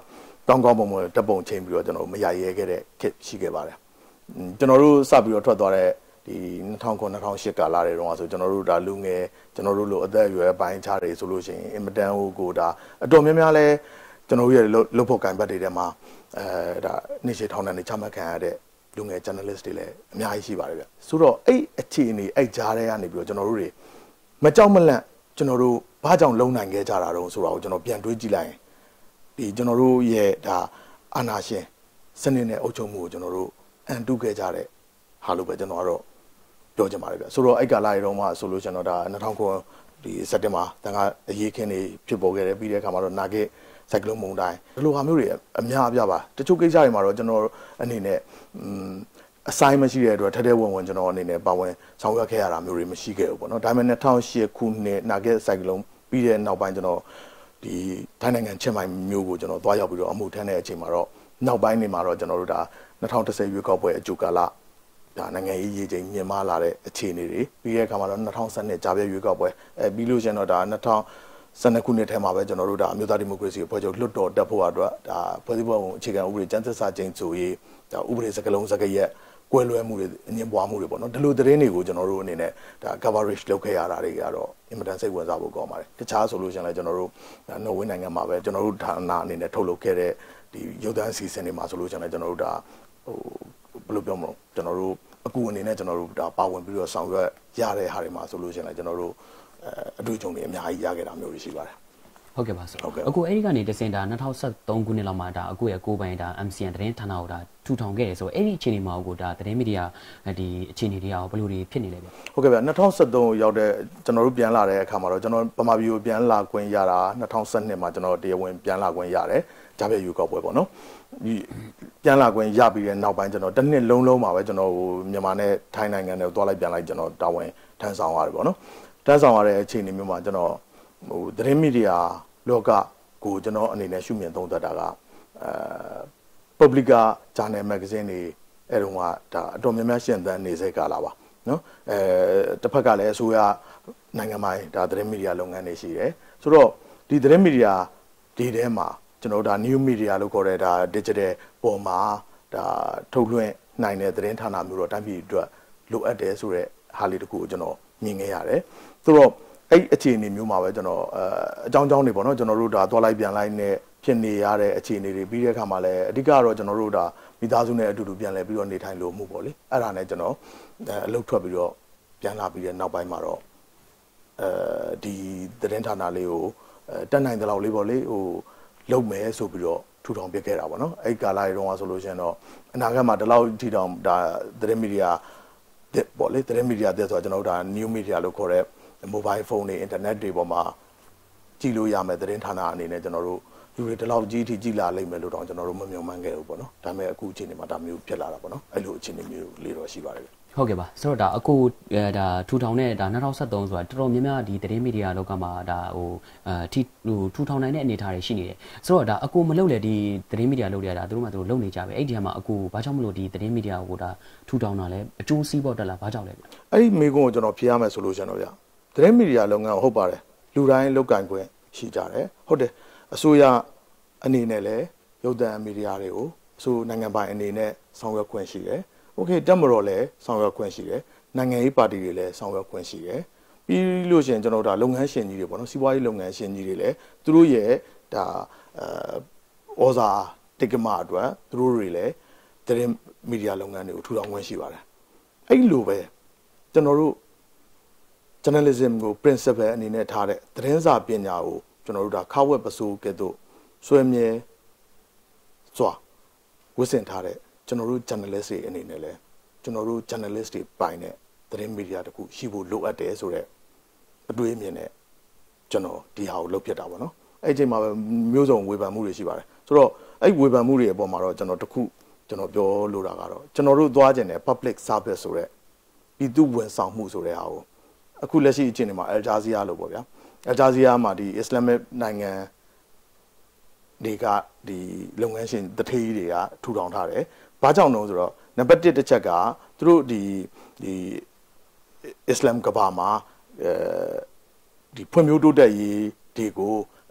တောင်းကောင်းပုံပေါ်တက်ပုံချိန်ပြီးတော့ကျွန်တော်မရရဲခဲ့တဲ့ခက်ရှိခဲ့ပါတယ်ကျွန်တော်တို့စပြီးတော့ထွက်သွားတဲ့ဒီ၂၀၀၉ ၂၀၀၈ကာလတွေတုန်းကဆိုကျွန်တော်တို့ဒါလူငယ်ကျွန်တော်တို့လိုအသက်အရွယ်ပိုင်းခြားတွေဆိုလို့ရှိရင်အင်မတန်ဟိုကိုဒါအတော်များများလဲကျွန်တော်တို့ရဲ့လှုပ်ဖို့ကံပတ်တွေထဲမှာအဲဒါနေရှိထောင်းတဲ့ချမှတ်ခံရတဲ့လူငယ် journalist တွေလည်းအများကြီးရှိပါတယ်ဗျဆိုတော့အဲ့အခြေအနေအဲ့ကြားထဲကနေပြီးတော့ကျွန်တော်တို့တွေမကြောက်မလန့်ကျွန်တော်တို့ဘာကြောင့်လုံနိုင်ခဲ့ကြတာတုံးဆိုတော့ကျွန်တော်ပြန်တွေးကြည့်လိုက်ရင်ဒီကျွန်တော်တို့ရဲ့ဒါအာဏာရှင်စနစ်နဲ့အုပ်ချုပ်မှုကိုကျွန်တော်တို့အန်တုခဲ့ကြတဲ့ဟာလို့ပဲကျွန်တော်ကတော့ပြောချင်ပါတယ်ဗျဆိုတော့အဲ့ကာလတွေတော့မှဆိုလို့ကျွန်တော်ဒါ၂၀၀၉ဒီစက်တင်ဘာတန်ကအရေးခင်းနေဖြစ်ပေါ်ခဲ့တယ်ပြီးတဲ့အခါမှာတော့နာဂစ်စိုက်ကလုန်းမုန်တိုင်းဒီလိုဟာမျိုးတွေအများအပြားပါတချို့ကိစ္စတွေမှာတော့ကျွန်တော်အနေနဲ့အဆိုင်မရှိတဲ့အတွက်ထထဲဝင်ဝင်ကျွန်တော်အနေနဲ့ပါဝင်ဆောင်ရွက်ခဲ့ရတာမျိုးတွေမရှိခဲ့ဘူးပေါ့နော်ဒါပေမဲ့၂၀၀၈ခုနှစ်နာဂစ်စိုက်ကလုန်းပြီးတဲ့နောက်ပိုင်းကျွန်တော်ဒီထိုင်းနိုင်ငံချင်းမိုင်မျိုးကိုကျွန်တော်သွားရောက်ပြီးတော့အမှုထမ်းတဲ့အချိန်မှာတော့နောက်ပိုင်းနေမှာတော့ကျွန်တော်တို့ဒါ၂၀၁၀ရွေးကောက်ပွဲအကြိုကာလဒါနိုင်ငံရေးရေးချိန်မြင့်မားလာတဲ့အခြေအနေတွေပြီးတဲ့အခါမှာတော့၂၀၁၂ကြားပြည့်ရွေးကောက်ပွဲအဲပြီးလို့ရှိရင်တော့ဒါ၂၀၁၂ခုနှစ်ထဲမှာပဲကျွန်တော်တို့ဒါအမျိုးသားဒီမိုကရေစီအဖွဲ့ချုပ်လွှတ်တော်တက်ဖို့အတွက်ဒါဖွဲ့စည်းပုံအခြေခံဥပဒေကျန်းသစ္စာကျိန်ဆိုရေးဒါဥပဒေစကလုံးစကရက်ကွဲလွဲမှုတွေအငင်းပွားမှုတွေပေါ့နော်ဒီလိုသတင်းတွေကိုကျွန်တော်တို့အနေနဲ့ဒါ coverage လုပ်ခဲ့ရတာတွေကတော့အင်မတန်စိတ်ဝင်စားဖို့ကောင်းပါတယ်တခြားဆိုလို့ရှိရင်လည်းကျွန်တော်တို့နော်ဝေနိုင်ငံမှာပဲကျွန်တော်တို့ဌာနအနေနဲ့ထုတ်လုပ်ခဲ့တဲ့ဒီရုပ်သံအစီအစဉ်တွေမှာဆိုလို့ရှိရင်လည်းကျွန်တော်တို့ဒါဟိုဘယ်လိုပြောမလဲကျွန်တော်တို့အကူအနေနဲ့ကျွန်တော်တို့ဒါပါဝင်ပြီးတော့ဆောင်ရွက်ရတဲ့ဟာတွေမှာဆိုလို့ရှိရင်လည်းကျွန်တော်တို့အတွေ့အကြုံတွေအများကြီးရခဲ့တာမျိုးတွေရှိပါတယ်ဟုတ်ကဲ့ပါဆိုအခုအဲ့ဒီကနေတစင်ဒါ၂၀၁၃ခုနှစ်လောက်မှာဒါအခုရဲ့ကိုပိုင်ဒါ M C N သတင်းဌာနကိုဒါထူထောင်ခဲ့တယ်ဆိုတော့အဲ့ဒီအခြေအနေမှာကိုဒါသတင်းမီဒီယာဒီအခြေအနေတွေရောဘယ်လိုတွေဖြစ်နေလဲဗျဟုတ်ကဲ့ဗျ၂၀၁၃ရောက်တဲ့ကျွန်တော်တို့ပြန်လာတဲ့အခါမှာတော့ကျွန်တော်ပမာပြည်ကိုပြန်လာခွင့်ရတာ၂၀၁၂မှာကျွန်တော်တရားဝင်ပြန်လာခွင့်ရတယ်ကြားပြရွေးကောက်ပွဲပေါ့နော်ဒီပြန်လာခွင့်ရပြီးတဲ့နောက်ပိုင်းကျွန်တော်တစ်နှစ်လုံးလုံးမှာပဲကျွန်တော်ဟိုမြန်မာနဲ့ထိုင်းနိုင်ငံတွေသွားလိုက်ပြန်လိုက်ကျွန်တော်တာဝန်ထမ်းဆောင်ရတယ်ပေါ့နော်ထမ်းဆောင်ရတဲ့အခြေအနေမျိုးမှာကျွန်တော်ဟိုသတင်းမီဒီယာလောကကိုကျွန်တော်အနေနဲ့ရှုမြင်သုံးသပ်တာကအဲ Publica Journal Magazine တွေအဲတုန်းကဒါအတော်များများရှင်းသန်းနေစေကာလာပါနော်အဲတစ်ဖက်ကလည်းအစိုးရနိုင်ငံမှာဒါသတင်းမီဒီယာလုပ်ငန်းတွေရှိတယ်ဆိုတော့ဒီသတင်းမီဒီယာဒီထဲမှာကျွန်တော်ဒါ new media လို့ခေါ်တဲ့ဒါ digital ပေါ်မှာဒါထုတ်လွှင့်နိုင်တဲ့သတင်းဌာနမျိုးတော့တိုင်းပြည်အတွက်လိုအပ်တယ်ဆိုတဲ့ဟာလေးတခုကိုကျွန်တော်မြင်ခဲ့ရတယ်ဆိုတော့အဲ့အခြေအနေမျိုးမှာပဲကျွန်တော်အဲအကြောင်းကြောင်းတွေပေါ့နော်ကျွန်တော်တို့ဒါသွားလိုက်ပြန်လိုက်နဲ့ဖြစ်နေရတဲ့အခြေအနေတွေပြီးတဲ့အခါမှာလည်းအဓိကတော့ကျွန်တော်တို့ဒါမိသားစုနဲ့အတူတူပြန်လဲပြီးတော့နေထိုင်လို့မှုပေါ့လေအဲ့ဒါနဲ့ကျွန်တော်အလုပ်ထွက်ပြီးတော့ပြန်လာပြီးတဲ့နောက်ပိုင်းမှာတော့အဲဒီသတင်းဌာနလေးကိုတက်နိုင်တဲ့လောက်လေးပေါ့လေဟိုလုပ်မယ်ဆိုပြီးတော့ထူထောင်ပြခဲ့တာပေါ့နော်အဲ့ကာလတွေတုန်းကဆိုလို့ရှိရင်တော့အနာဂတ်မှာဒီလောက်ထီထောင်ဒါသတင်းမီဒီယာပေါ့လေသတင်းမီဒီယာတဲ့ဆိုတော့ကျွန်တော်တို့ဒါ new media လို့ခေါ်တဲ့ mobile phone တွေ internet တွေပေါ်မှာကြည့်လို့ရမယ်သတင်းဌာနအနေနဲ့ကျွန်တော်တို့လူတွေဒီလောက်ကြီးအထိကြည်လာလိမ့်မယ်လို့တော့ကျွန်တော်တို့မမျှော်မှန်းခဲ့ဘူးပေါ့နော်ဒါပေမဲ့အခုအချိန်ဒီမှာဒါမျိုးဖြစ်လာတာပေါ့နော်အဲ့လိုအခြေအနေမျိုးလေးတော့ရှိပါတယ်ဟုတ်ကဲ့ပါဆိုတော့ဒါအခုဒါထူထောင်တဲ့ဒါ၂၀၁၃ဆိုတာတော်တော်များများဒီသတင်းမီဒီယာလောကမှာဒါဟိုအထီဟိုထူထောင်နိုင်တဲ့အနေအထားတွေရှိနေတယ်ဆိုတော့ဒါအခုမလုပ်လေဒီသတင်းမီဒီယာလုပ်ရတာသူတို့မှသူတို့လုပ်နေကြပဲအဲ့ဒီမှာအခုဘာကြောင့်မလို့ဒီသတင်းမီဒီယာကိုဒါထူထောင်တာလဲအကျိုးစီးပွားတက်လာဘာကြောင့်လဲဗျအဲ့ဒီမိကုန်းကိုကျွန်တော်ဖြေရမယ်ဆိုလို့ကျွန်တော်ဗျသတင်းမီဒီယာလုပ်ငန်းဟုတ်ပါတယ်လူတိုင်းလောက်ကင်ခွင့်ရှိကြတယ်ဟုတ်တယ်အစိုးရအနေနဲ့လည်းရုပ်သံမီဒီယာတွေကိုအစိုးနိုင်ငံပိုင်အနေနဲ့ဆောင်ရွက်ခွင့်ရှိတယ်โอเคတက်မတော်လည်းဆောင်ရွက်ခွင့်ရှိတယ်နိုင်ငံရေးပါတီတွေလည်းဆောင်ရွက်ခွင့်ရှိတယ်ပြီးလို့ရှိရင်ကျွန်တော်တို့ဒါလုပ်ငန်းရှင်ကြီးတွေပေါ့နော်စီးပွားရေးလုပ်ငန်းရှင်ကြီးတွေလည်းသူတို့ရဲ့ဒါအဲဩဇာတိကမအတွက်သူတို့တွေလည်းသတင်းမီဒီယာလုပ်ငန်းတွေကိုထူထောင်ခွင့်ရှိပါတယ်အဲ့လိုပဲကျွန်တော်တို့ journalism ကို principle အနေနဲ့ထားတဲ့သတင်းစာပညာကိုကျွန်တော်တို့ဒါခါဝက်ပစိုးကဲ့သို့ဆွဲမြဲစွာဝစ်စင်ထားတဲ့ကျွန်တော်တို့ journalist တွေအနေနဲ့လဲကျွန်တော်တို့ journalist တွေပိုင်တဲ့သတင်းမီဒီယာတခုရှိဖို့လိုအပ်တယ်ဆိုတော့အတွေးအမြင်နဲ့ကျွန်တော်ဒီဟာကိုလုပ်ဖြစ်တာပေါ့နော်အဲ့ဒီအချိန်မှာပဲမျိုးစုံဝေဖန်မှုတွေရှိပါတယ်ဆိုတော့အဲ့ဝေဖန်မှုတွေအပေါ်မှာတော့ကျွန်တော်တခုကျွန်တော်ပြောလိုတာကတော့ကျွန်တော်တို့သွားကျင်တဲ့ public service ဆိုတဲ့ပြည်သူဝန်ဆောင်မှုဆိုတဲ့ဟာကိုအခုလက်ရှိအချိန်တွေမှာ Al Jazeera လို့ပေါ့ဗျာ Al Jazeera မှာဒီ Islamic နိုင်ငံတွေကဒီလုပ်ငန်းရှင်တထေးကြီးတွေကထူထောင်ထားတယ်။ဘာကြောင့်လဲဆိုတော့နံပါတ်တစ်တစ်ချက်ကသူတို့ဒီဒီအစ္စလာမ်ကဘာမှာအဲဒီဖွံ့ဖြိုးတိုးတက်ရေးတွေကို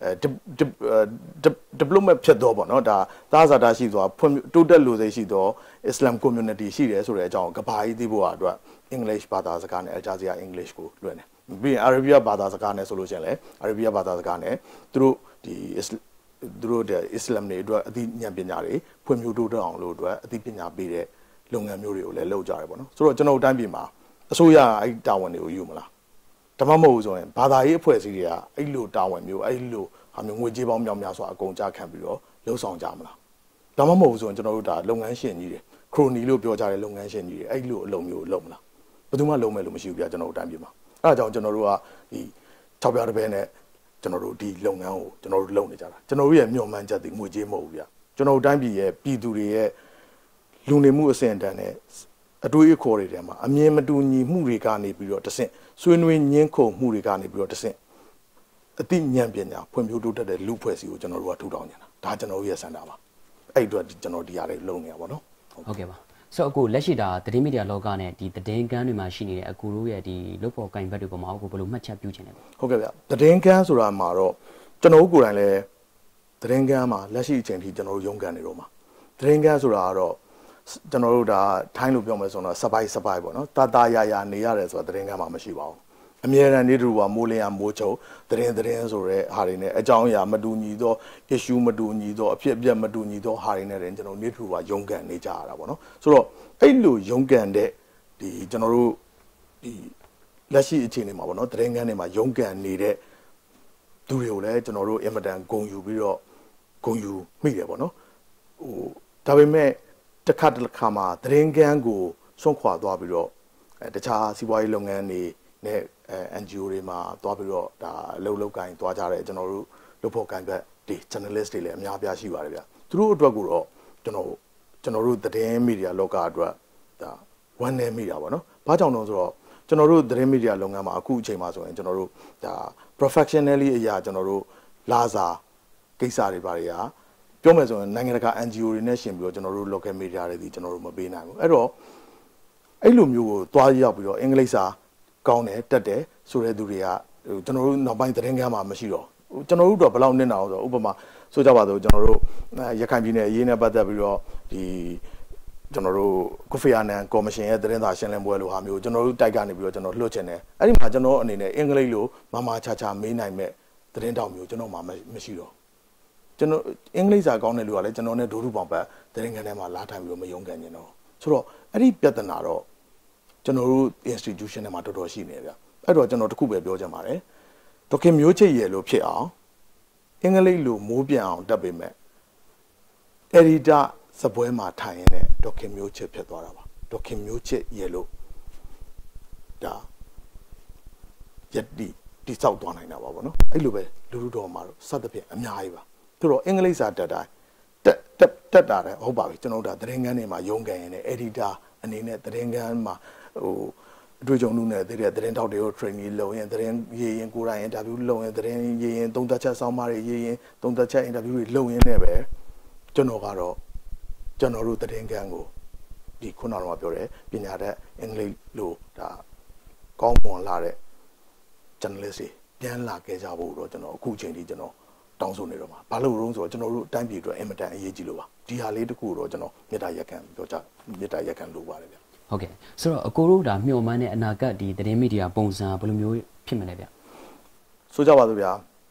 diploma ဖြစ်တော့ပေါ့နော်ဒါသားစာတာရှိသွားဖွံ့တိုးတက်လို့စိရှိတော့ Islam community ရှိတယ်ဆိုတဲ့အကြောင်းကဘာကြီးသိဖို့အတွက် English ဘာသာစကားနဲ့ Al Jazeera English ကိုလွှင့်တယ်ပြီးရင် Arabia ဘာသာစကားနဲ့ဆိုလို့ရှိရင်လည်း Arabia ဘာသာစကားနဲ့သူတို့ဒီသူတို့တဲ့ Islam တွေအတွက်အသိဉာဏ်ပညာတွေဖွံ့ဖြိုးတိုးတက်အောင်လို့အတွက်အသိပညာပေးတဲ့လုပ်ငန်းမျိုးတွေကိုလည်းလုပ်ကြရတယ်ပေါ့နော်ဆိုတော့ကျွန်တော်တိုင်းပြည်မှာအစိုးရအဲ့တာဝန်တွေကိုယူမလားဒါမှမဟုတ်ဆိုရင်ဘာသာရေးအဖွဲ့အစည်းတွေကအဲ့လိုတာဝန်မျိုးအဲ့လိုဟာမျိုးငွေကြေးပေါင်းမြောက်များစွာအကုန်ကြခံပြီးတော့လှုပ်ဆောင်ကြမလားဒါမှမဟုတ်ဆိုရင်ကျွန်တော်တို့ဒါလုပ်ငန်းရှင်ကြီးတွေခရိုနီလို့ပြောကြတဲ့လုပ်ငန်းရှင်ကြီးတွေအဲ့လိုအလုပ်မျိုးလုပ်မလားဘယ်သူမှလုပ်မယ်လို့မရှိဘူးပြကျွန်တော်တို့တိုင်းပြည်မှာအဲ့ဒါကြောင့်ကျွန်တော်တို့ကဒီ၆ပြားတစ်ပဲနဲ့ကျွန်တော်တို့ဒီလုပ်ငန်းကိုကျွန်တော်တို့လုပ်နေကြတာကျွန်တော်တို့ရဲ့မျှော်မှန်းချက်တွေငွေကြေးမဟုတ်ဘူးပြကျွန်တော်တို့တိုင်းပြည်ရဲ့ပြည်သူတွေရဲ့လူနေမှုအဆင့်အတန်းနဲ့အတွေးအခေါ်တွေထဲမှာအမြင်မတူညီမှုတွေကနေပြီးတော့တဆင့်ဆွေးနွေးညှင်းခုန်မှုတွေကနေပြီးတော့တဆင့်အသိဉာဏ်ပညာဖွံ့ဖြိုးတိုးတက်တဲ့လူဖွဲ့စည်းကိုကျွန်တော်တို့ကထူထောင်နေတာဒါကျွန်တော်တို့ရဲ့စံတာပါအဲ့အတွက်ကျွန်တော်ဒီဟာလေးလုပ်နေရပါတော့ဟုတ်ကဲ့ပါဆိုတော့အခုလက်ရှိတာသတင်းမီဒီယာလောကနဲ့ဒီသတင်းကန်းတွေမှာရှိနေတဲ့အကူတို့ရဲ့ဒီလုပ်ပေါ်ကင်ဘက်တွေပေါ်မှာအခုဘယ်လိုမှတ်ချက်ပြုချင်လဲဟုတ်ကဲ့ဗျသတင်းကန်းဆိုတာမှာတော့ကျွန်တော်တို့ကိုယ်တိုင်လည်းသတင်းကန်းမှာလက်ရှိအချိန်ထိကျွန်တော်တို့ရုန်းကန်နေတော့မှာသတင်းကန်းဆိုတာကတော့ကျွန်တော်တို့ဒါထိုင်းလို့ပြောမယ်ဆိုတော့စပိုက်စပိုက်ပေါ့နော်တာတာယာယာနေရတယ်ဆိုတာသတင်းကမ်းမှာမရှိပါဘူးအမြဲတမ်းနေတူကမိုးလင်းရမိုးချုံသတင်းသတင်းဆိုတဲ့ဟာတွေနဲ့အကြောင်းအရာမတူညီသော issue မတူညီသောအဖြစ်အပျက်မတူညီသောဟာတွေနဲ့လည်းကျွန်တော်နေတူကရုန်းကန်နေကြရတာပေါ့နော်ဆိုတော့အဲ့လိုရုန်းကန်တဲ့ဒီကျွန်တော်တို့ဒီလက်ရှိအခြေအနေမှာပေါ့နော်သတင်းကမ်းတွေမှာရုန်းကန်နေတဲ့သူတွေကိုလည်းကျွန်တော်တို့အင်မတန်ဂုဏ်ယူပြီးတော့ဂုဏ်ယူမိတယ်ပေါ့နော်ဟိုဒါပေမဲ့တခါတခါမှာသတင်းကန်းကိုစွန့်ခွာသွားပြီးတော့အဲတခြားစီးပွားရေးလုပ်ငန်းတွေနဲ့အဲ N G O တွေမှာသွားပြီးတော့ဒါလှုပ်လှုပ်ကိုင်းသွားကြတယ်ကျွန်တော်တို့လုပ်ဖို့ကိုင်းဘက်ဒီ journalist တွေလည်းအများပြားရှိပါတယ်ဗျသူတို့အတွက်ကိုတော့ကျွန်တော်ကျွန်တော်တို့သတင်းမီဒီယာလောကအတွက်ဒါဝမ်းနည်းမိတာပေါ့နော်ဘာကြောင့်လဲဆိုတော့ကျွန်တော်တို့သတင်းမီဒီယာလုပ်ငန်းမှာအခုအချိန်မှာဆိုရင်ကျွန်တော်တို့ဒါ professionally အရာကျွန်တော်တို့လာစာကိစ္စတွေပါတွေကပြောမယ်ဆိုရင်နိုင်ငံတကာ N G O တွေနဲ့ရှင်ပြီးတော့ကျွန်တော်တို့ local media တွေဒီကျွန်တော်တို့မပေးနိုင်ဘူးအဲ့တော့အဲ့လိုမျိုးကိုသွားရောက်ပြီးတော့အင်္ဂလိပ်စာကောင်းတယ်တက်တယ်ဆိုတဲ့သူတွေကကျွန်တော်တို့နောက်ပိုင်းသတင်းကမ်းမှာမရှိတော့ကျွန်တော်တို့တော့ဘယ်လောက်နစ်နာအောင်ဆိုတော့ဥပမာဆိုကြပါစို့ကျွန်တော်တို့ရခိုင်ပြည်နယ်အရေးနဲ့ပတ်သက်ပြီးတော့ဒီကျွန်တော်တို့ကိုဖီအာနန်ကော်မရှင်ရဲ့သတင်းစာရှင်းလင်းပွဲလိုဟာမျိုးကျွန်တော်တို့တိုက်ကနေပြီးတော့ကျွန်တော်လွှတ်ချင်တယ်အဲ့ဒီမှာကျွန်တော်အနေနဲ့အင်္ဂလိပ်လိုမမချာချာမေးနိုင်မဲ့သတင်းတောက်မျိုးကျွန်တော်မှမရှိတော့ကျွန်တော်အင်္ဂလိပ်စာကောင်းတဲ့လူကလည်းကျွန်တော်နဲ့ဒိုးထူပေါင်ပတ်သတင်းခန်းထဲမှာလာထိုင်ပြီးတော့မယုံကန်နေတော့ဆိုတော့အဲ့ဒီပြဿနာတော့ကျွန်တော်တို့ institution ထဲမှာတော်တော်ရှိနေဗျအဲ့တော့ကျွန်တော်တခုပဲပြောချင်ပါတယ်ဒေါခင်မျိုးချစ်ရဲ့လို့ဖြစ်အောင်အင်္ဂလိပ်လိုမိုးပြန်အောင်တက်ပေးမယ်အက်ဒီတာစပွဲမှာထိုင်ရတဲ့ဒေါခင်မျိုးချစ်ဖြစ်သွားတာပါဒေါခင်မျိုးချစ်ရဲ့လို့ဒါယက်တီတိဆောက်သွားနိုင်တာပါဗောနော်အဲ့လိုပဲလူလူတော်မှာတော့စသဖြင့်အများကြီးပါသူတော့အင်္ဂလိပ်စာတက်တိုင်းတက်တက်တက်တာတယ်ဟုတ်ပါပြီကျွန်တော်တို့ဒါသတင်းခန်းတွေမှာရုံးကန်ရင်လည်း editor အနေနဲ့သတင်းခန်းမှာဟိုအတွေ့အကြုံလူနဲ့တဲ့သတင်းတောက်တွေကို training လုပ်ရင်သတင်းရေးရင်ကိုယ်တိုင် interview လုပ်ရင်သတင်းရေးရင်သုံးသက်ချက်ဆောင်းပါးတွေရေးရင်သုံးသက်ချက် interview တွေလုပ်ရင်းနဲ့ပဲကျွန်တော်ကတော့ကျွန်တော်တို့သတင်းခန်းကိုဒီခုနကတော့ပြောတယ်ပညာတတ်အင်္ဂလိပ်လိုဒါကောင်းမွန်လာတဲ့ journalist တွေပြန်လာခဲ့ကြဖို့တော့ကျွန်တော်အခုချိန်ထိကျွန်တော်တောင်းဆိုနေတော့မှာဘာလို့လို့ဆိုတော့ကျွန်တော်တို့တိုင်းပြည်အတွက်အင်မတန်အရေးကြီးလို့ပါဒီဟာလေးတခုတော့ကျွန်တော်မေတ္တာရက်ခံပြောကြမေတ္တာရက်ခံလိုပါတယ်ဗျဟုတ်ကဲ့ဆိုတော့အကိုတို့ဒါမျှော်မှန်းတဲ့အနာဂတ်ဒီသတင်းမီဒီယာပုံစံဘယ်လိုမျိုးဖြစ်မလဲဗျဆိုကြပါစို့ဗျာ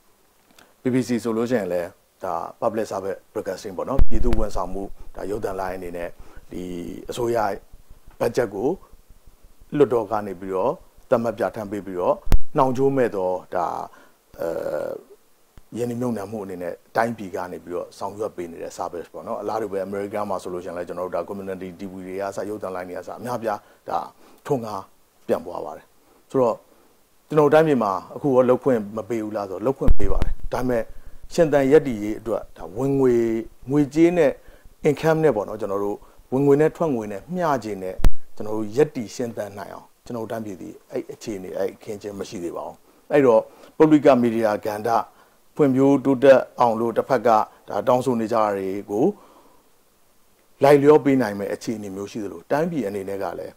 B B C ဆိုလို့ရှိရင်လည်းဒါ public service broadcasting ပေါ့နော်ပြည်သူဝန်ဆောင်မှုဒါရုပ်သံလိုင်းအနေနဲ့ဒီအစိုးရဘတ်ဂျက်ကိုလွတ်တော်ကနေပြီးတော့တမတ်ပြထမ်းပေးပြီးတော့နှောင်ကြိုးမဲ့တော့ဒါအဲယင်းဒီမြုံနယ်မှုအနေနဲ့တိုင်းပြည်ကနေပြီးတော့ဆောင်ရွက်ပေးနေတဲ့ service ပေါ့နော်အလားတူပဲ American မှာဆိုလို့ရှိရင်လည်းကျွန်တော်တို့ဒါ community T V တွေကစရုပ်သံလိုင်းတွေကစအများပြားဒါထုံငါပြန်ပွားပါတယ်ဆိုတော့ကျွန်တော်တိုင်းပြည်မှာအခုရောလောက်ခွင့်မပေးဘူးလားဆိုတော့လောက်ခွင့်ပေးပါတယ်ဒါပေမဲ့ရှင်တန်ရက်တီရေးအတွက်ဒါဝင်ငွေငွေကြေးနဲ့ income နဲ့ပေါ့နော်ကျွန်တော်တို့ဝင်ငွေနဲ့ထွက်ငွေနဲ့မျှခြေနဲ့ကျွန်တော်တို့ရက်တီရှင်တန်နိုင်အောင်ကျွန်တော်တိုင်းပြည်ဒီအဲ့အခြေအနေအဲ့ခင်းချင်းမရှိသေးပါဘူးအဲ့တော့ public media ကဏ္ဍဖွံ့ဖြိုးတိုးတက်အောင်လို့တစ်ဖက်ကဒါတောင်းဆိုနေကြတာတွေကိုလိုက်လျောပေးနိုင်မဲ့အခြေအနေမျိုးရှိသလိုတိုင်းပြည်အနေနဲ့ကလည်း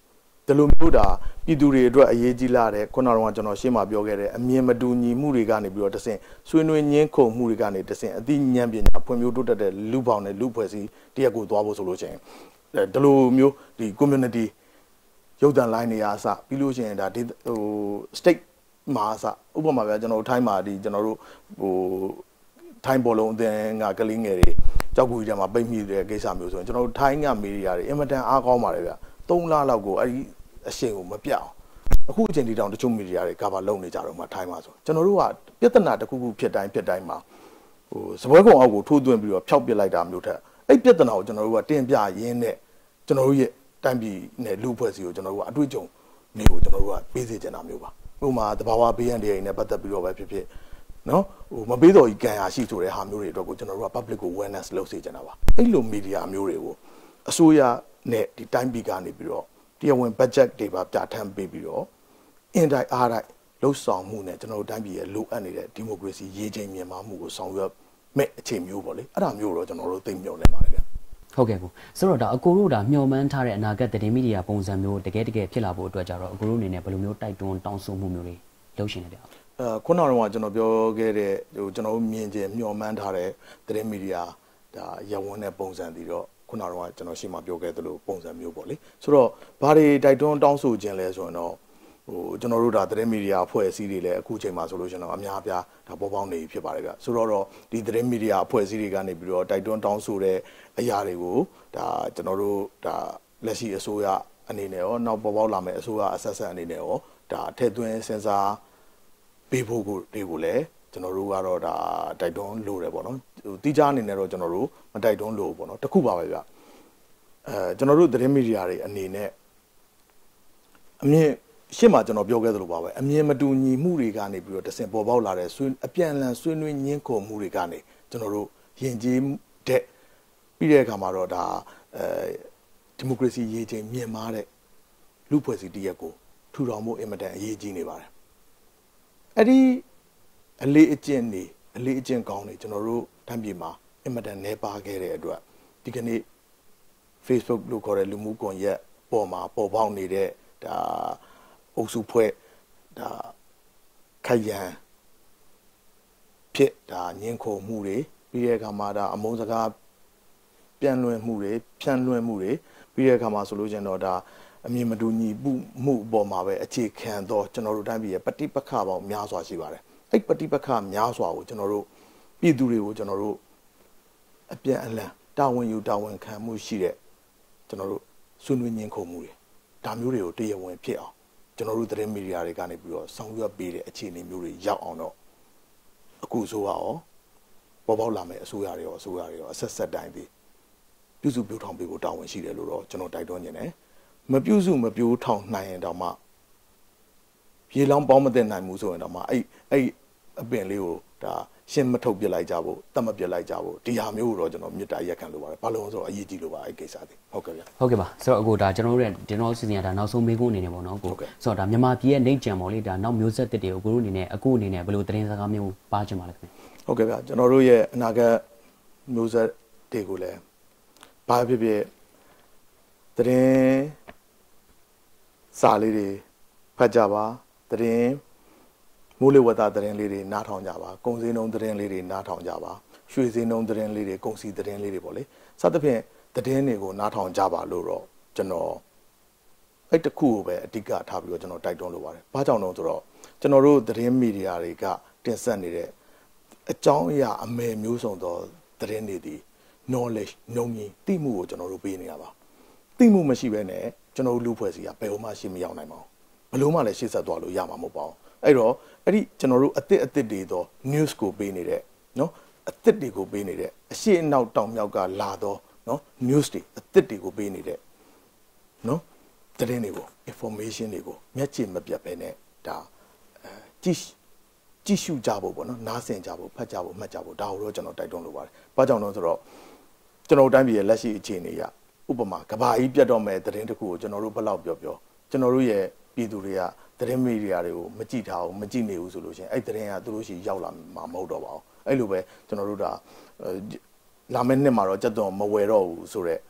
ဒီလိုမျိုးဒါပြည်သူတွေအတွက်အရေးကြီးလာတဲ့ခုနကတော့ကျွန်တော်ရှင်းပြပြောခဲ့တဲ့အမြင်မတူညီမှုတွေကနေပြီးတော့တဆင့်ဆွေးနွေးညှင်းခုန်မှုတွေကနေတဆင့်အသိဉာဏ်ပညာဖွံ့ဖြိုးတိုးတက်တဲ့လူပေါင်းနဲ့လူဖွဲ့စည်းတရက်ကိုသွားဖို့ဆိုလို့ရှိရင်ဒီလိုမျိုးဒီ community ရုပ်သံ line နေရာအစပြီးလို့ရှိရင်ဒါဟို state မှာအစဥပမာပြကျွန်တော်တို့ထိုင်းမှာဒီကျွန်တော်တို့ဟိုထိုင်းဘောလုံးအသင်းကကလေးငယ်တွေကြောက်ကူကြီးထဲမှာပိတ်မိတဲ့ကိစ္စမျိုးဆိုရင်ကျွန်တော်တို့ထိုင်းကမီဒီယာတွေအင်မတန်အားကောင်းပါတယ်ဗျသုံးလလောက်ကိုအဲ့ဒီအရှင်ကိုမပြအောင်အခုအချိန်ဒီတောင်တချို့မီဒီယာတွေကဘာလုပ်နေကြတော့မှထိုင်းမှာဆိုကျွန်တော်တို့ကပြဿနာတစ်ခုခုဖြစ်တိုင်းဖြစ်တိုင်းမှာဟိုစပွဲကုံအောက်ကိုထိုးသွင်းပြီးတော့ဖျောက်ပစ်လိုက်တာမျိုးထက်အဲ့ပြဿနာကိုကျွန်တော်တို့ကတင်ပြရင်းနဲ့ကျွန်တော်တို့ရဲ့တိုင်းပြည်နဲ့လူဖွဲ့စီကိုကျွန်တော်တို့ကအတွေ့အကြုံမျိုးကိုကျွန်တော်တို့ကပေးစေချင်တာမျိုးပါဥပမာတဘာဝဘေးရန်တွေနဲ့ပတ်သက်ပြီးတော့ပဲဖြစ်ဖြစ်နော်ဟိုမပေးတော့ကြီးကံရရှိဆိုတဲ့ဟာမျိုးတွေအတွက်ကိုကျွန်တော်တို့က public ကို awareness လုပ်စေချင်တာပါအဲ့လို media မျိုးတွေကိုအစိုးရနဲ့ဒီတိုင်းပြည်ကနေပြီးတော့တရားဝင် budget တွေပါပြဋ္ဌာန်းပေးပြီးတော့ in die အားလိုက်လှုပ်ဆောင်မှုနဲ့ကျွန်တော်တို့တိုင်းပြည်ရဲ့လိုအပ်နေတဲ့ democracy ရေးချိန်မြင့်မားမှုကိုဆောင်ရွက်မဲ့အခြေမျိုးပေါ့လေအဲ့ဒါမျိုးတော့ကျွန်တော်တို့သိမျှော်နေပါတယ်ဗျဟုတ်ကဲ့ကိုဆိုတော့ဒါအကိုတို့ဒါမျှော်မှန်းထားတဲ့အနာဂတ်သတင်းမီဒီယာပုံစံမျိုးတကယ်တကယ်ဖြစ်လာဖို့အတွက်ကြတော့အကိုတို့အနေနဲ့ဘယ်လိုမျိုးတိုက်တွန်းတောင်းဆိုမှုမျိုးတွေလုပ်ရှင်နေကြအဲခုနကတော့ကျွန်တော်ပြောခဲ့တဲ့ဟိုကျွန်တော်တို့မြင်ကျင်မျှော်မှန်းထားတဲ့သတင်းမီဒီယာဒါရဝန်းတဲ့ပုံစံတွေတော့ခုနကတော့ကျွန်တော်ရှင်းမပြောခဲ့သလိုပုံစံမျိုးပေါ့လေဆိုတော့ဘာတွေတိုက်တွန်းတောင်းဆိုခြင်းလဲဆိုရင်တော့ဟိုကျွန်တော်တို့ဒါသတင်းမီဒီယာအဖွဲ့အစည်းတွေလည်းအခုချိန်မှာဆိုလို့ကျွန်တော်အများအပြားဒါပေါ်ပေါက်နေဖြစ်ပါတယ်ဗျဆိုတော့တော့ဒီသတင်းမီဒီယာအဖွဲ့အစည်းတွေကနေပြီးတော့တိုက်တွန်းတောင်းဆိုတဲ့အရာတွေကိုဒါကျွန်တော်တို့ဒါလက်ရှိအစိုးရအနေနဲ့ရောနောက်ပေါ်ပေါက်လာမယ့်အစိုးရအဆက်ဆက်အနေနဲ့ရောဒါထည့်သွင်းစဉ်းစားပေးဖို့ကိုတွေကိုလည်းကျွန်တော်တို့ကတော့ဒါတိုက်တွန်းလို့ရပေါ့နော်ဟိုတိကျအနေနဲ့တော့ကျွန်တော်တို့မတိုက်တွန်းလို့ပေါ့နော်တခုပါပဲဗျအဲကျွန်တော်တို့သတင်းမီဒီယာတွေအနေနဲ့အမြင့်ရှင်းမှာကျွန်တော်ပြောခဲ့သလိုပါပဲအမြင်မတူညီမှုတွေကနေပြီးတော့တဆင့်ပေါ်ပေါက်လာတဲ့ဆွေးအပြန်အလှန်ဆွေးနွေးညှင်းခုန်မှုတွေကနေကျွန်တော်တို့ယဉ်ကျေးတဲ့ပြီးတဲ့အခါမှာတော့ဒါအဲဒီမိုကရေစီရေးချိန်မြင့်မားတဲ့လူဖွဲ့စည်းတရက်ကိုထူထောင်ဖို့အင်မတန်အရေးကြီးနေပါတယ်အဲ့ဒီအလေးအကျင့်နေအလေးအကျင့်ကောင်းနေကျွန်တော်တို့တမ်းပြည်မှာအင်မတန်နေပါခဲ့တဲ့အတွက်ဒီကနေ့ Facebook လို့ခေါ်တဲ့လူမှုကွန်ရက်ပေါ်မှာပေါ်ပေါက်နေတဲ့ဒါအုပ်စုဖွဲ့ဒါခိုင်ရန်ဖြစ်ဒါညှင်းခုန်မှုတွေပြီးတဲ့အခါမှာဒါအမုန်းစကားပြန်လွှင့်မှုတွေဖြန့်လွှင့်မှုတွေပြီးတဲ့အခါမှာဆိုလို့ကျင်တော့ဒါအမြင်မတူညီမှုမှုအပေါ်မှာပဲအခြေခံတော့ကျွန်တော်တို့တိုင်းပြည်ရဲ့ပဋိပက္ခပေါင်းများစွာရှိပါတယ်အဲ့ပဋိပက္ခများစွာကိုကျွန်တော်တို့ပြည်သူတွေကိုကျွန်တော်တို့အပြန်အလှန်တာဝန်ယူတာဝန်ခံမှုရှိတဲ့ကျွန်တော်တို့ဆွေးနွေးညှင်းခုန်မှုတွေဒါမျိုးတွေကိုတရားဝင်ဖြစ်အောင်ကျွန်တော်တို့သတင်းမီဒီယာတွေကနေပြီးတော့ဆောင်ရွက်ပေးတဲ့အခြေအနေမျိုးတွေရောက်အောင်တော့အခုဆိုရောပေါ်ပေါက်လာမယ့်အစိုးရတွေရောအစိုးရတွေရောအဆက်ဆက်တိုင်းပြီးပြုစုပြောင်းထောင်ပေးဖို့တာဝန်ရှိတယ်လို့တော့ကျွန်တော်တိုက်တွန်းနေတယ်မပြုစုမပြောထောင်နိုင်ရင်တော့မှရေလောင်းပေါင်းမသိနိုင်ဘူးဆိုရင်တော့မှအဲ့အဲ့အပင်လေးကိုဒါရှင်းမထုတ်ပြလိုက်ကြဖို့တတ်မပြလိုက်ကြဖို့ဒီဟာမျိုးကိုတော့ကျွန်တော်မြစ်တာရက်ခံလို့ပါတယ်ဘာလို့လဲဆိုတော့အရေးကြီးလို့ပါအဲ့ကိစ္စတွေဟုတ်ကဲ့ဗျဟုတ်ကဲ့ပါဆိုတော့အခုဒါကျွန်တော်တို့ရဲ့ဒီနောက်စီစဉ်ရတာနောက်ဆုံးမေးခွန်းအနေနဲ့ပေါ့နော်ကိုဆိုတော့ဒါမြန်မာပြည်ရဲ့နေကြံပေါ့လေဒါနောက်မျိုးဆက်တစ်တွေကိုကိုတို့အနေနဲ့အခုအနေနဲ့ဘယ်လိုသတင်းစကားမျိုးပါချင်ပါလဲခင်ဗျဟုတ်ကဲ့ဗျကျွန်တော်တို့ရဲ့အနာဂတ်မျိုးဆက်တွေကိုလည်းဘာဖြစ်ဖြစ်သတင်းစာလေးတွေဖတ်ကြပါသတင်းမိုးလေဝသသတင်းလေးတွေနားထောင်ကြပါကုံစင်းနှုံသတင်းလေးတွေနားထောင်ကြပါရွှေစင်းနှုံသတင်းလေးတွေကုံစီသတင်းလေးတွေပေါ့လေစသဖြင့်သတင်းတွေကိုနားထောင်ကြပါလို့တော့ကျွန်တော်အဲ့တခုကိုပဲအဓိကထားပြီးတော့ကျွန်တော်တိုက်တွန်းလိုပါတယ်။ဘာကြောင့်လဲဆိုတော့ကျွန်တော်တို့သတင်းမီဒီယာတွေကတင်ဆက်နေတဲ့အကြောင်းအရာအမယ်မျိုးစုံသောသတင်းတွေဒီ knowledge နှုံမြင်သိမှုကိုကျွန်တော်တို့ပေးနေရပါသိမှုမရှိဘဲနဲ့ကျွန်တော်တို့လူဖွဲ့စီကဘယ်လိုမှရှေ့မရောက်နိုင်ပါဘူးဘယ်လိုမှလည်းရှေ့ဆက်သွားလို့ရမှာမဟုတ်ပါဘူးအဲ့တော့အဲ့ဒီကျွန်တော်တို့အသစ်အသစ်တွေသော news ကိုပေးနေတဲ့နော်အသစ်တွေကိုပေးနေတဲ့အရှိအနောက်တောင်မြောက်ကလာသောနော် news တွေအသစ်တွေကိုပေးနေတဲ့နော်သတင်းတွေကို information တွေကိုမျက်ခြေမပြတ်ပဲနဲ့ဒါအဲကြည့်ကြည့်ရှုကြဖို့ပေါ့နော်နားဆင်ကြဖို့ဖတ်ကြဖို့မှတ်ကြဖို့ဒါကိုတော့ကျွန်တော်တိုက်တွန်းလိုပါတယ်။ဘာကြောင့်လဲဆိုတော့ကျွန်တော်တိုင်းပြည်ရဲ့လက်ရှိအခြေအနေအရဥပမာကဘာကြီးပြတ်တော့မဲ့သတင်းတစ်ခုကိုကျွန်တော်တို့ဘယ်လောက်ပြောပြောကျွန်တော်တို့ရဲ့ပြည်သူတွေကသတင်းမီဒီယာတွေကိုမကြည့်ထားအောင်မကြည့်နေဘူးဆိုလို့ရှိရင်အဲ့သတင်းကသူတို့ရှိရောက်လာမှာမဟုတ်တော့ပါဘူး။အဲ့လိုပဲကျွန်တော်တို့ဒါလာမယ့်နှစ်မှာတော့ကြက်သွန်မဝယ်တော့ဘူးဆိုတော့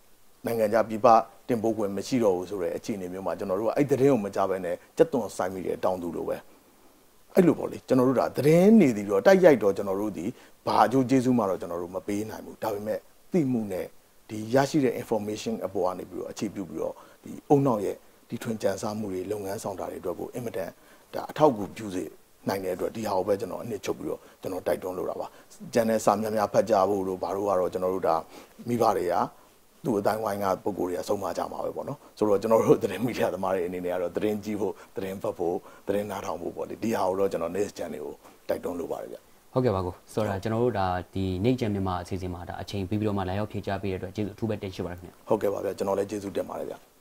နိုင်ငံခြားပြည်ပတင်ပို့ခွင့်မရှိတော့ဘူးဆိုတဲ့အခြေအနေမျိုးမှာကျွန်တော်တို့ကအဲ့သတင်းကိုမကြားဘဲနဲ့စက်သွန်ဆိုင်မိတဲ့တောင်းသူလိုပဲအဲ့လိုပေါ့လေကျွန်တော်တို့ဒါသတင်းနေပြီးတော့တိုက်ရိုက်တော့ကျွန်တော်တို့ဒီဘာအကျိုးကျေးဇူးမှတော့ကျွန်တော်တို့မပေးနိုင်ဘူးဒါပေမဲ့သိမှုနဲ့ဒီရရှိတဲ့ information အပေါ်ကနေပြီးတော့အခြေပြုပြီးတော့ဒီအုံနောက်ရဲ့ဒီထွင်ကြံစားမှုတွေလုပ်ငန်းဆောင်တာတွေအတွက်ကိုအင်မတန်ဒါအထောက်အကူပြုစေနိုင်တဲ့အတွက်ဒီဟာကိုပဲကျွန်တော်အနှစ်ချုပ်ပြီးတော့ကျွန်တော်တိုက်တွန်းလိုတာပါကျန်တဲ့စာများများဖတ်ကြဖို့လို့ဘာလို့ကတော့ကျွန်တော်တို့ဒါမိဘတွေကသူ့အတိုင်းဝိုင်းကပုံကိုယ်တွေကဆုံးမကြမှာပဲပေါ့နော်ဆိုတော့ကျွန်တော်တို့သတင်းမီဒီယာသမားတွေအနေနဲ့ကတော့သတင်းကြည့်ဖို့သတင်းဖတ်ဖို့သတင်းနားထောင်ဖို့ပေါ့လေဒီဟာကိုတော့ကျွန်တော် next channel ကိုတိုက်တွန်းလိုပါတယ်ဗျဟုတ်ကဲ့ပါကိုဆိုတော့ကျွန်တော်တို့ဒါဒီနေ့ကျန်မြန်မာအစီအစဉ်မှာဒါအချိန်ပြီးပြီးတော့မှလာရောက်ဖြေကြားပေးတဲ့အတွက်ကျေးဇူးအထူးပဲတင်ရှိပါတယ်ခင်ဗျဟုတ်ကဲ့ပါဗျကျွန်တော်လည်းကျေးဇူးတင်ပါတယ်ဗျ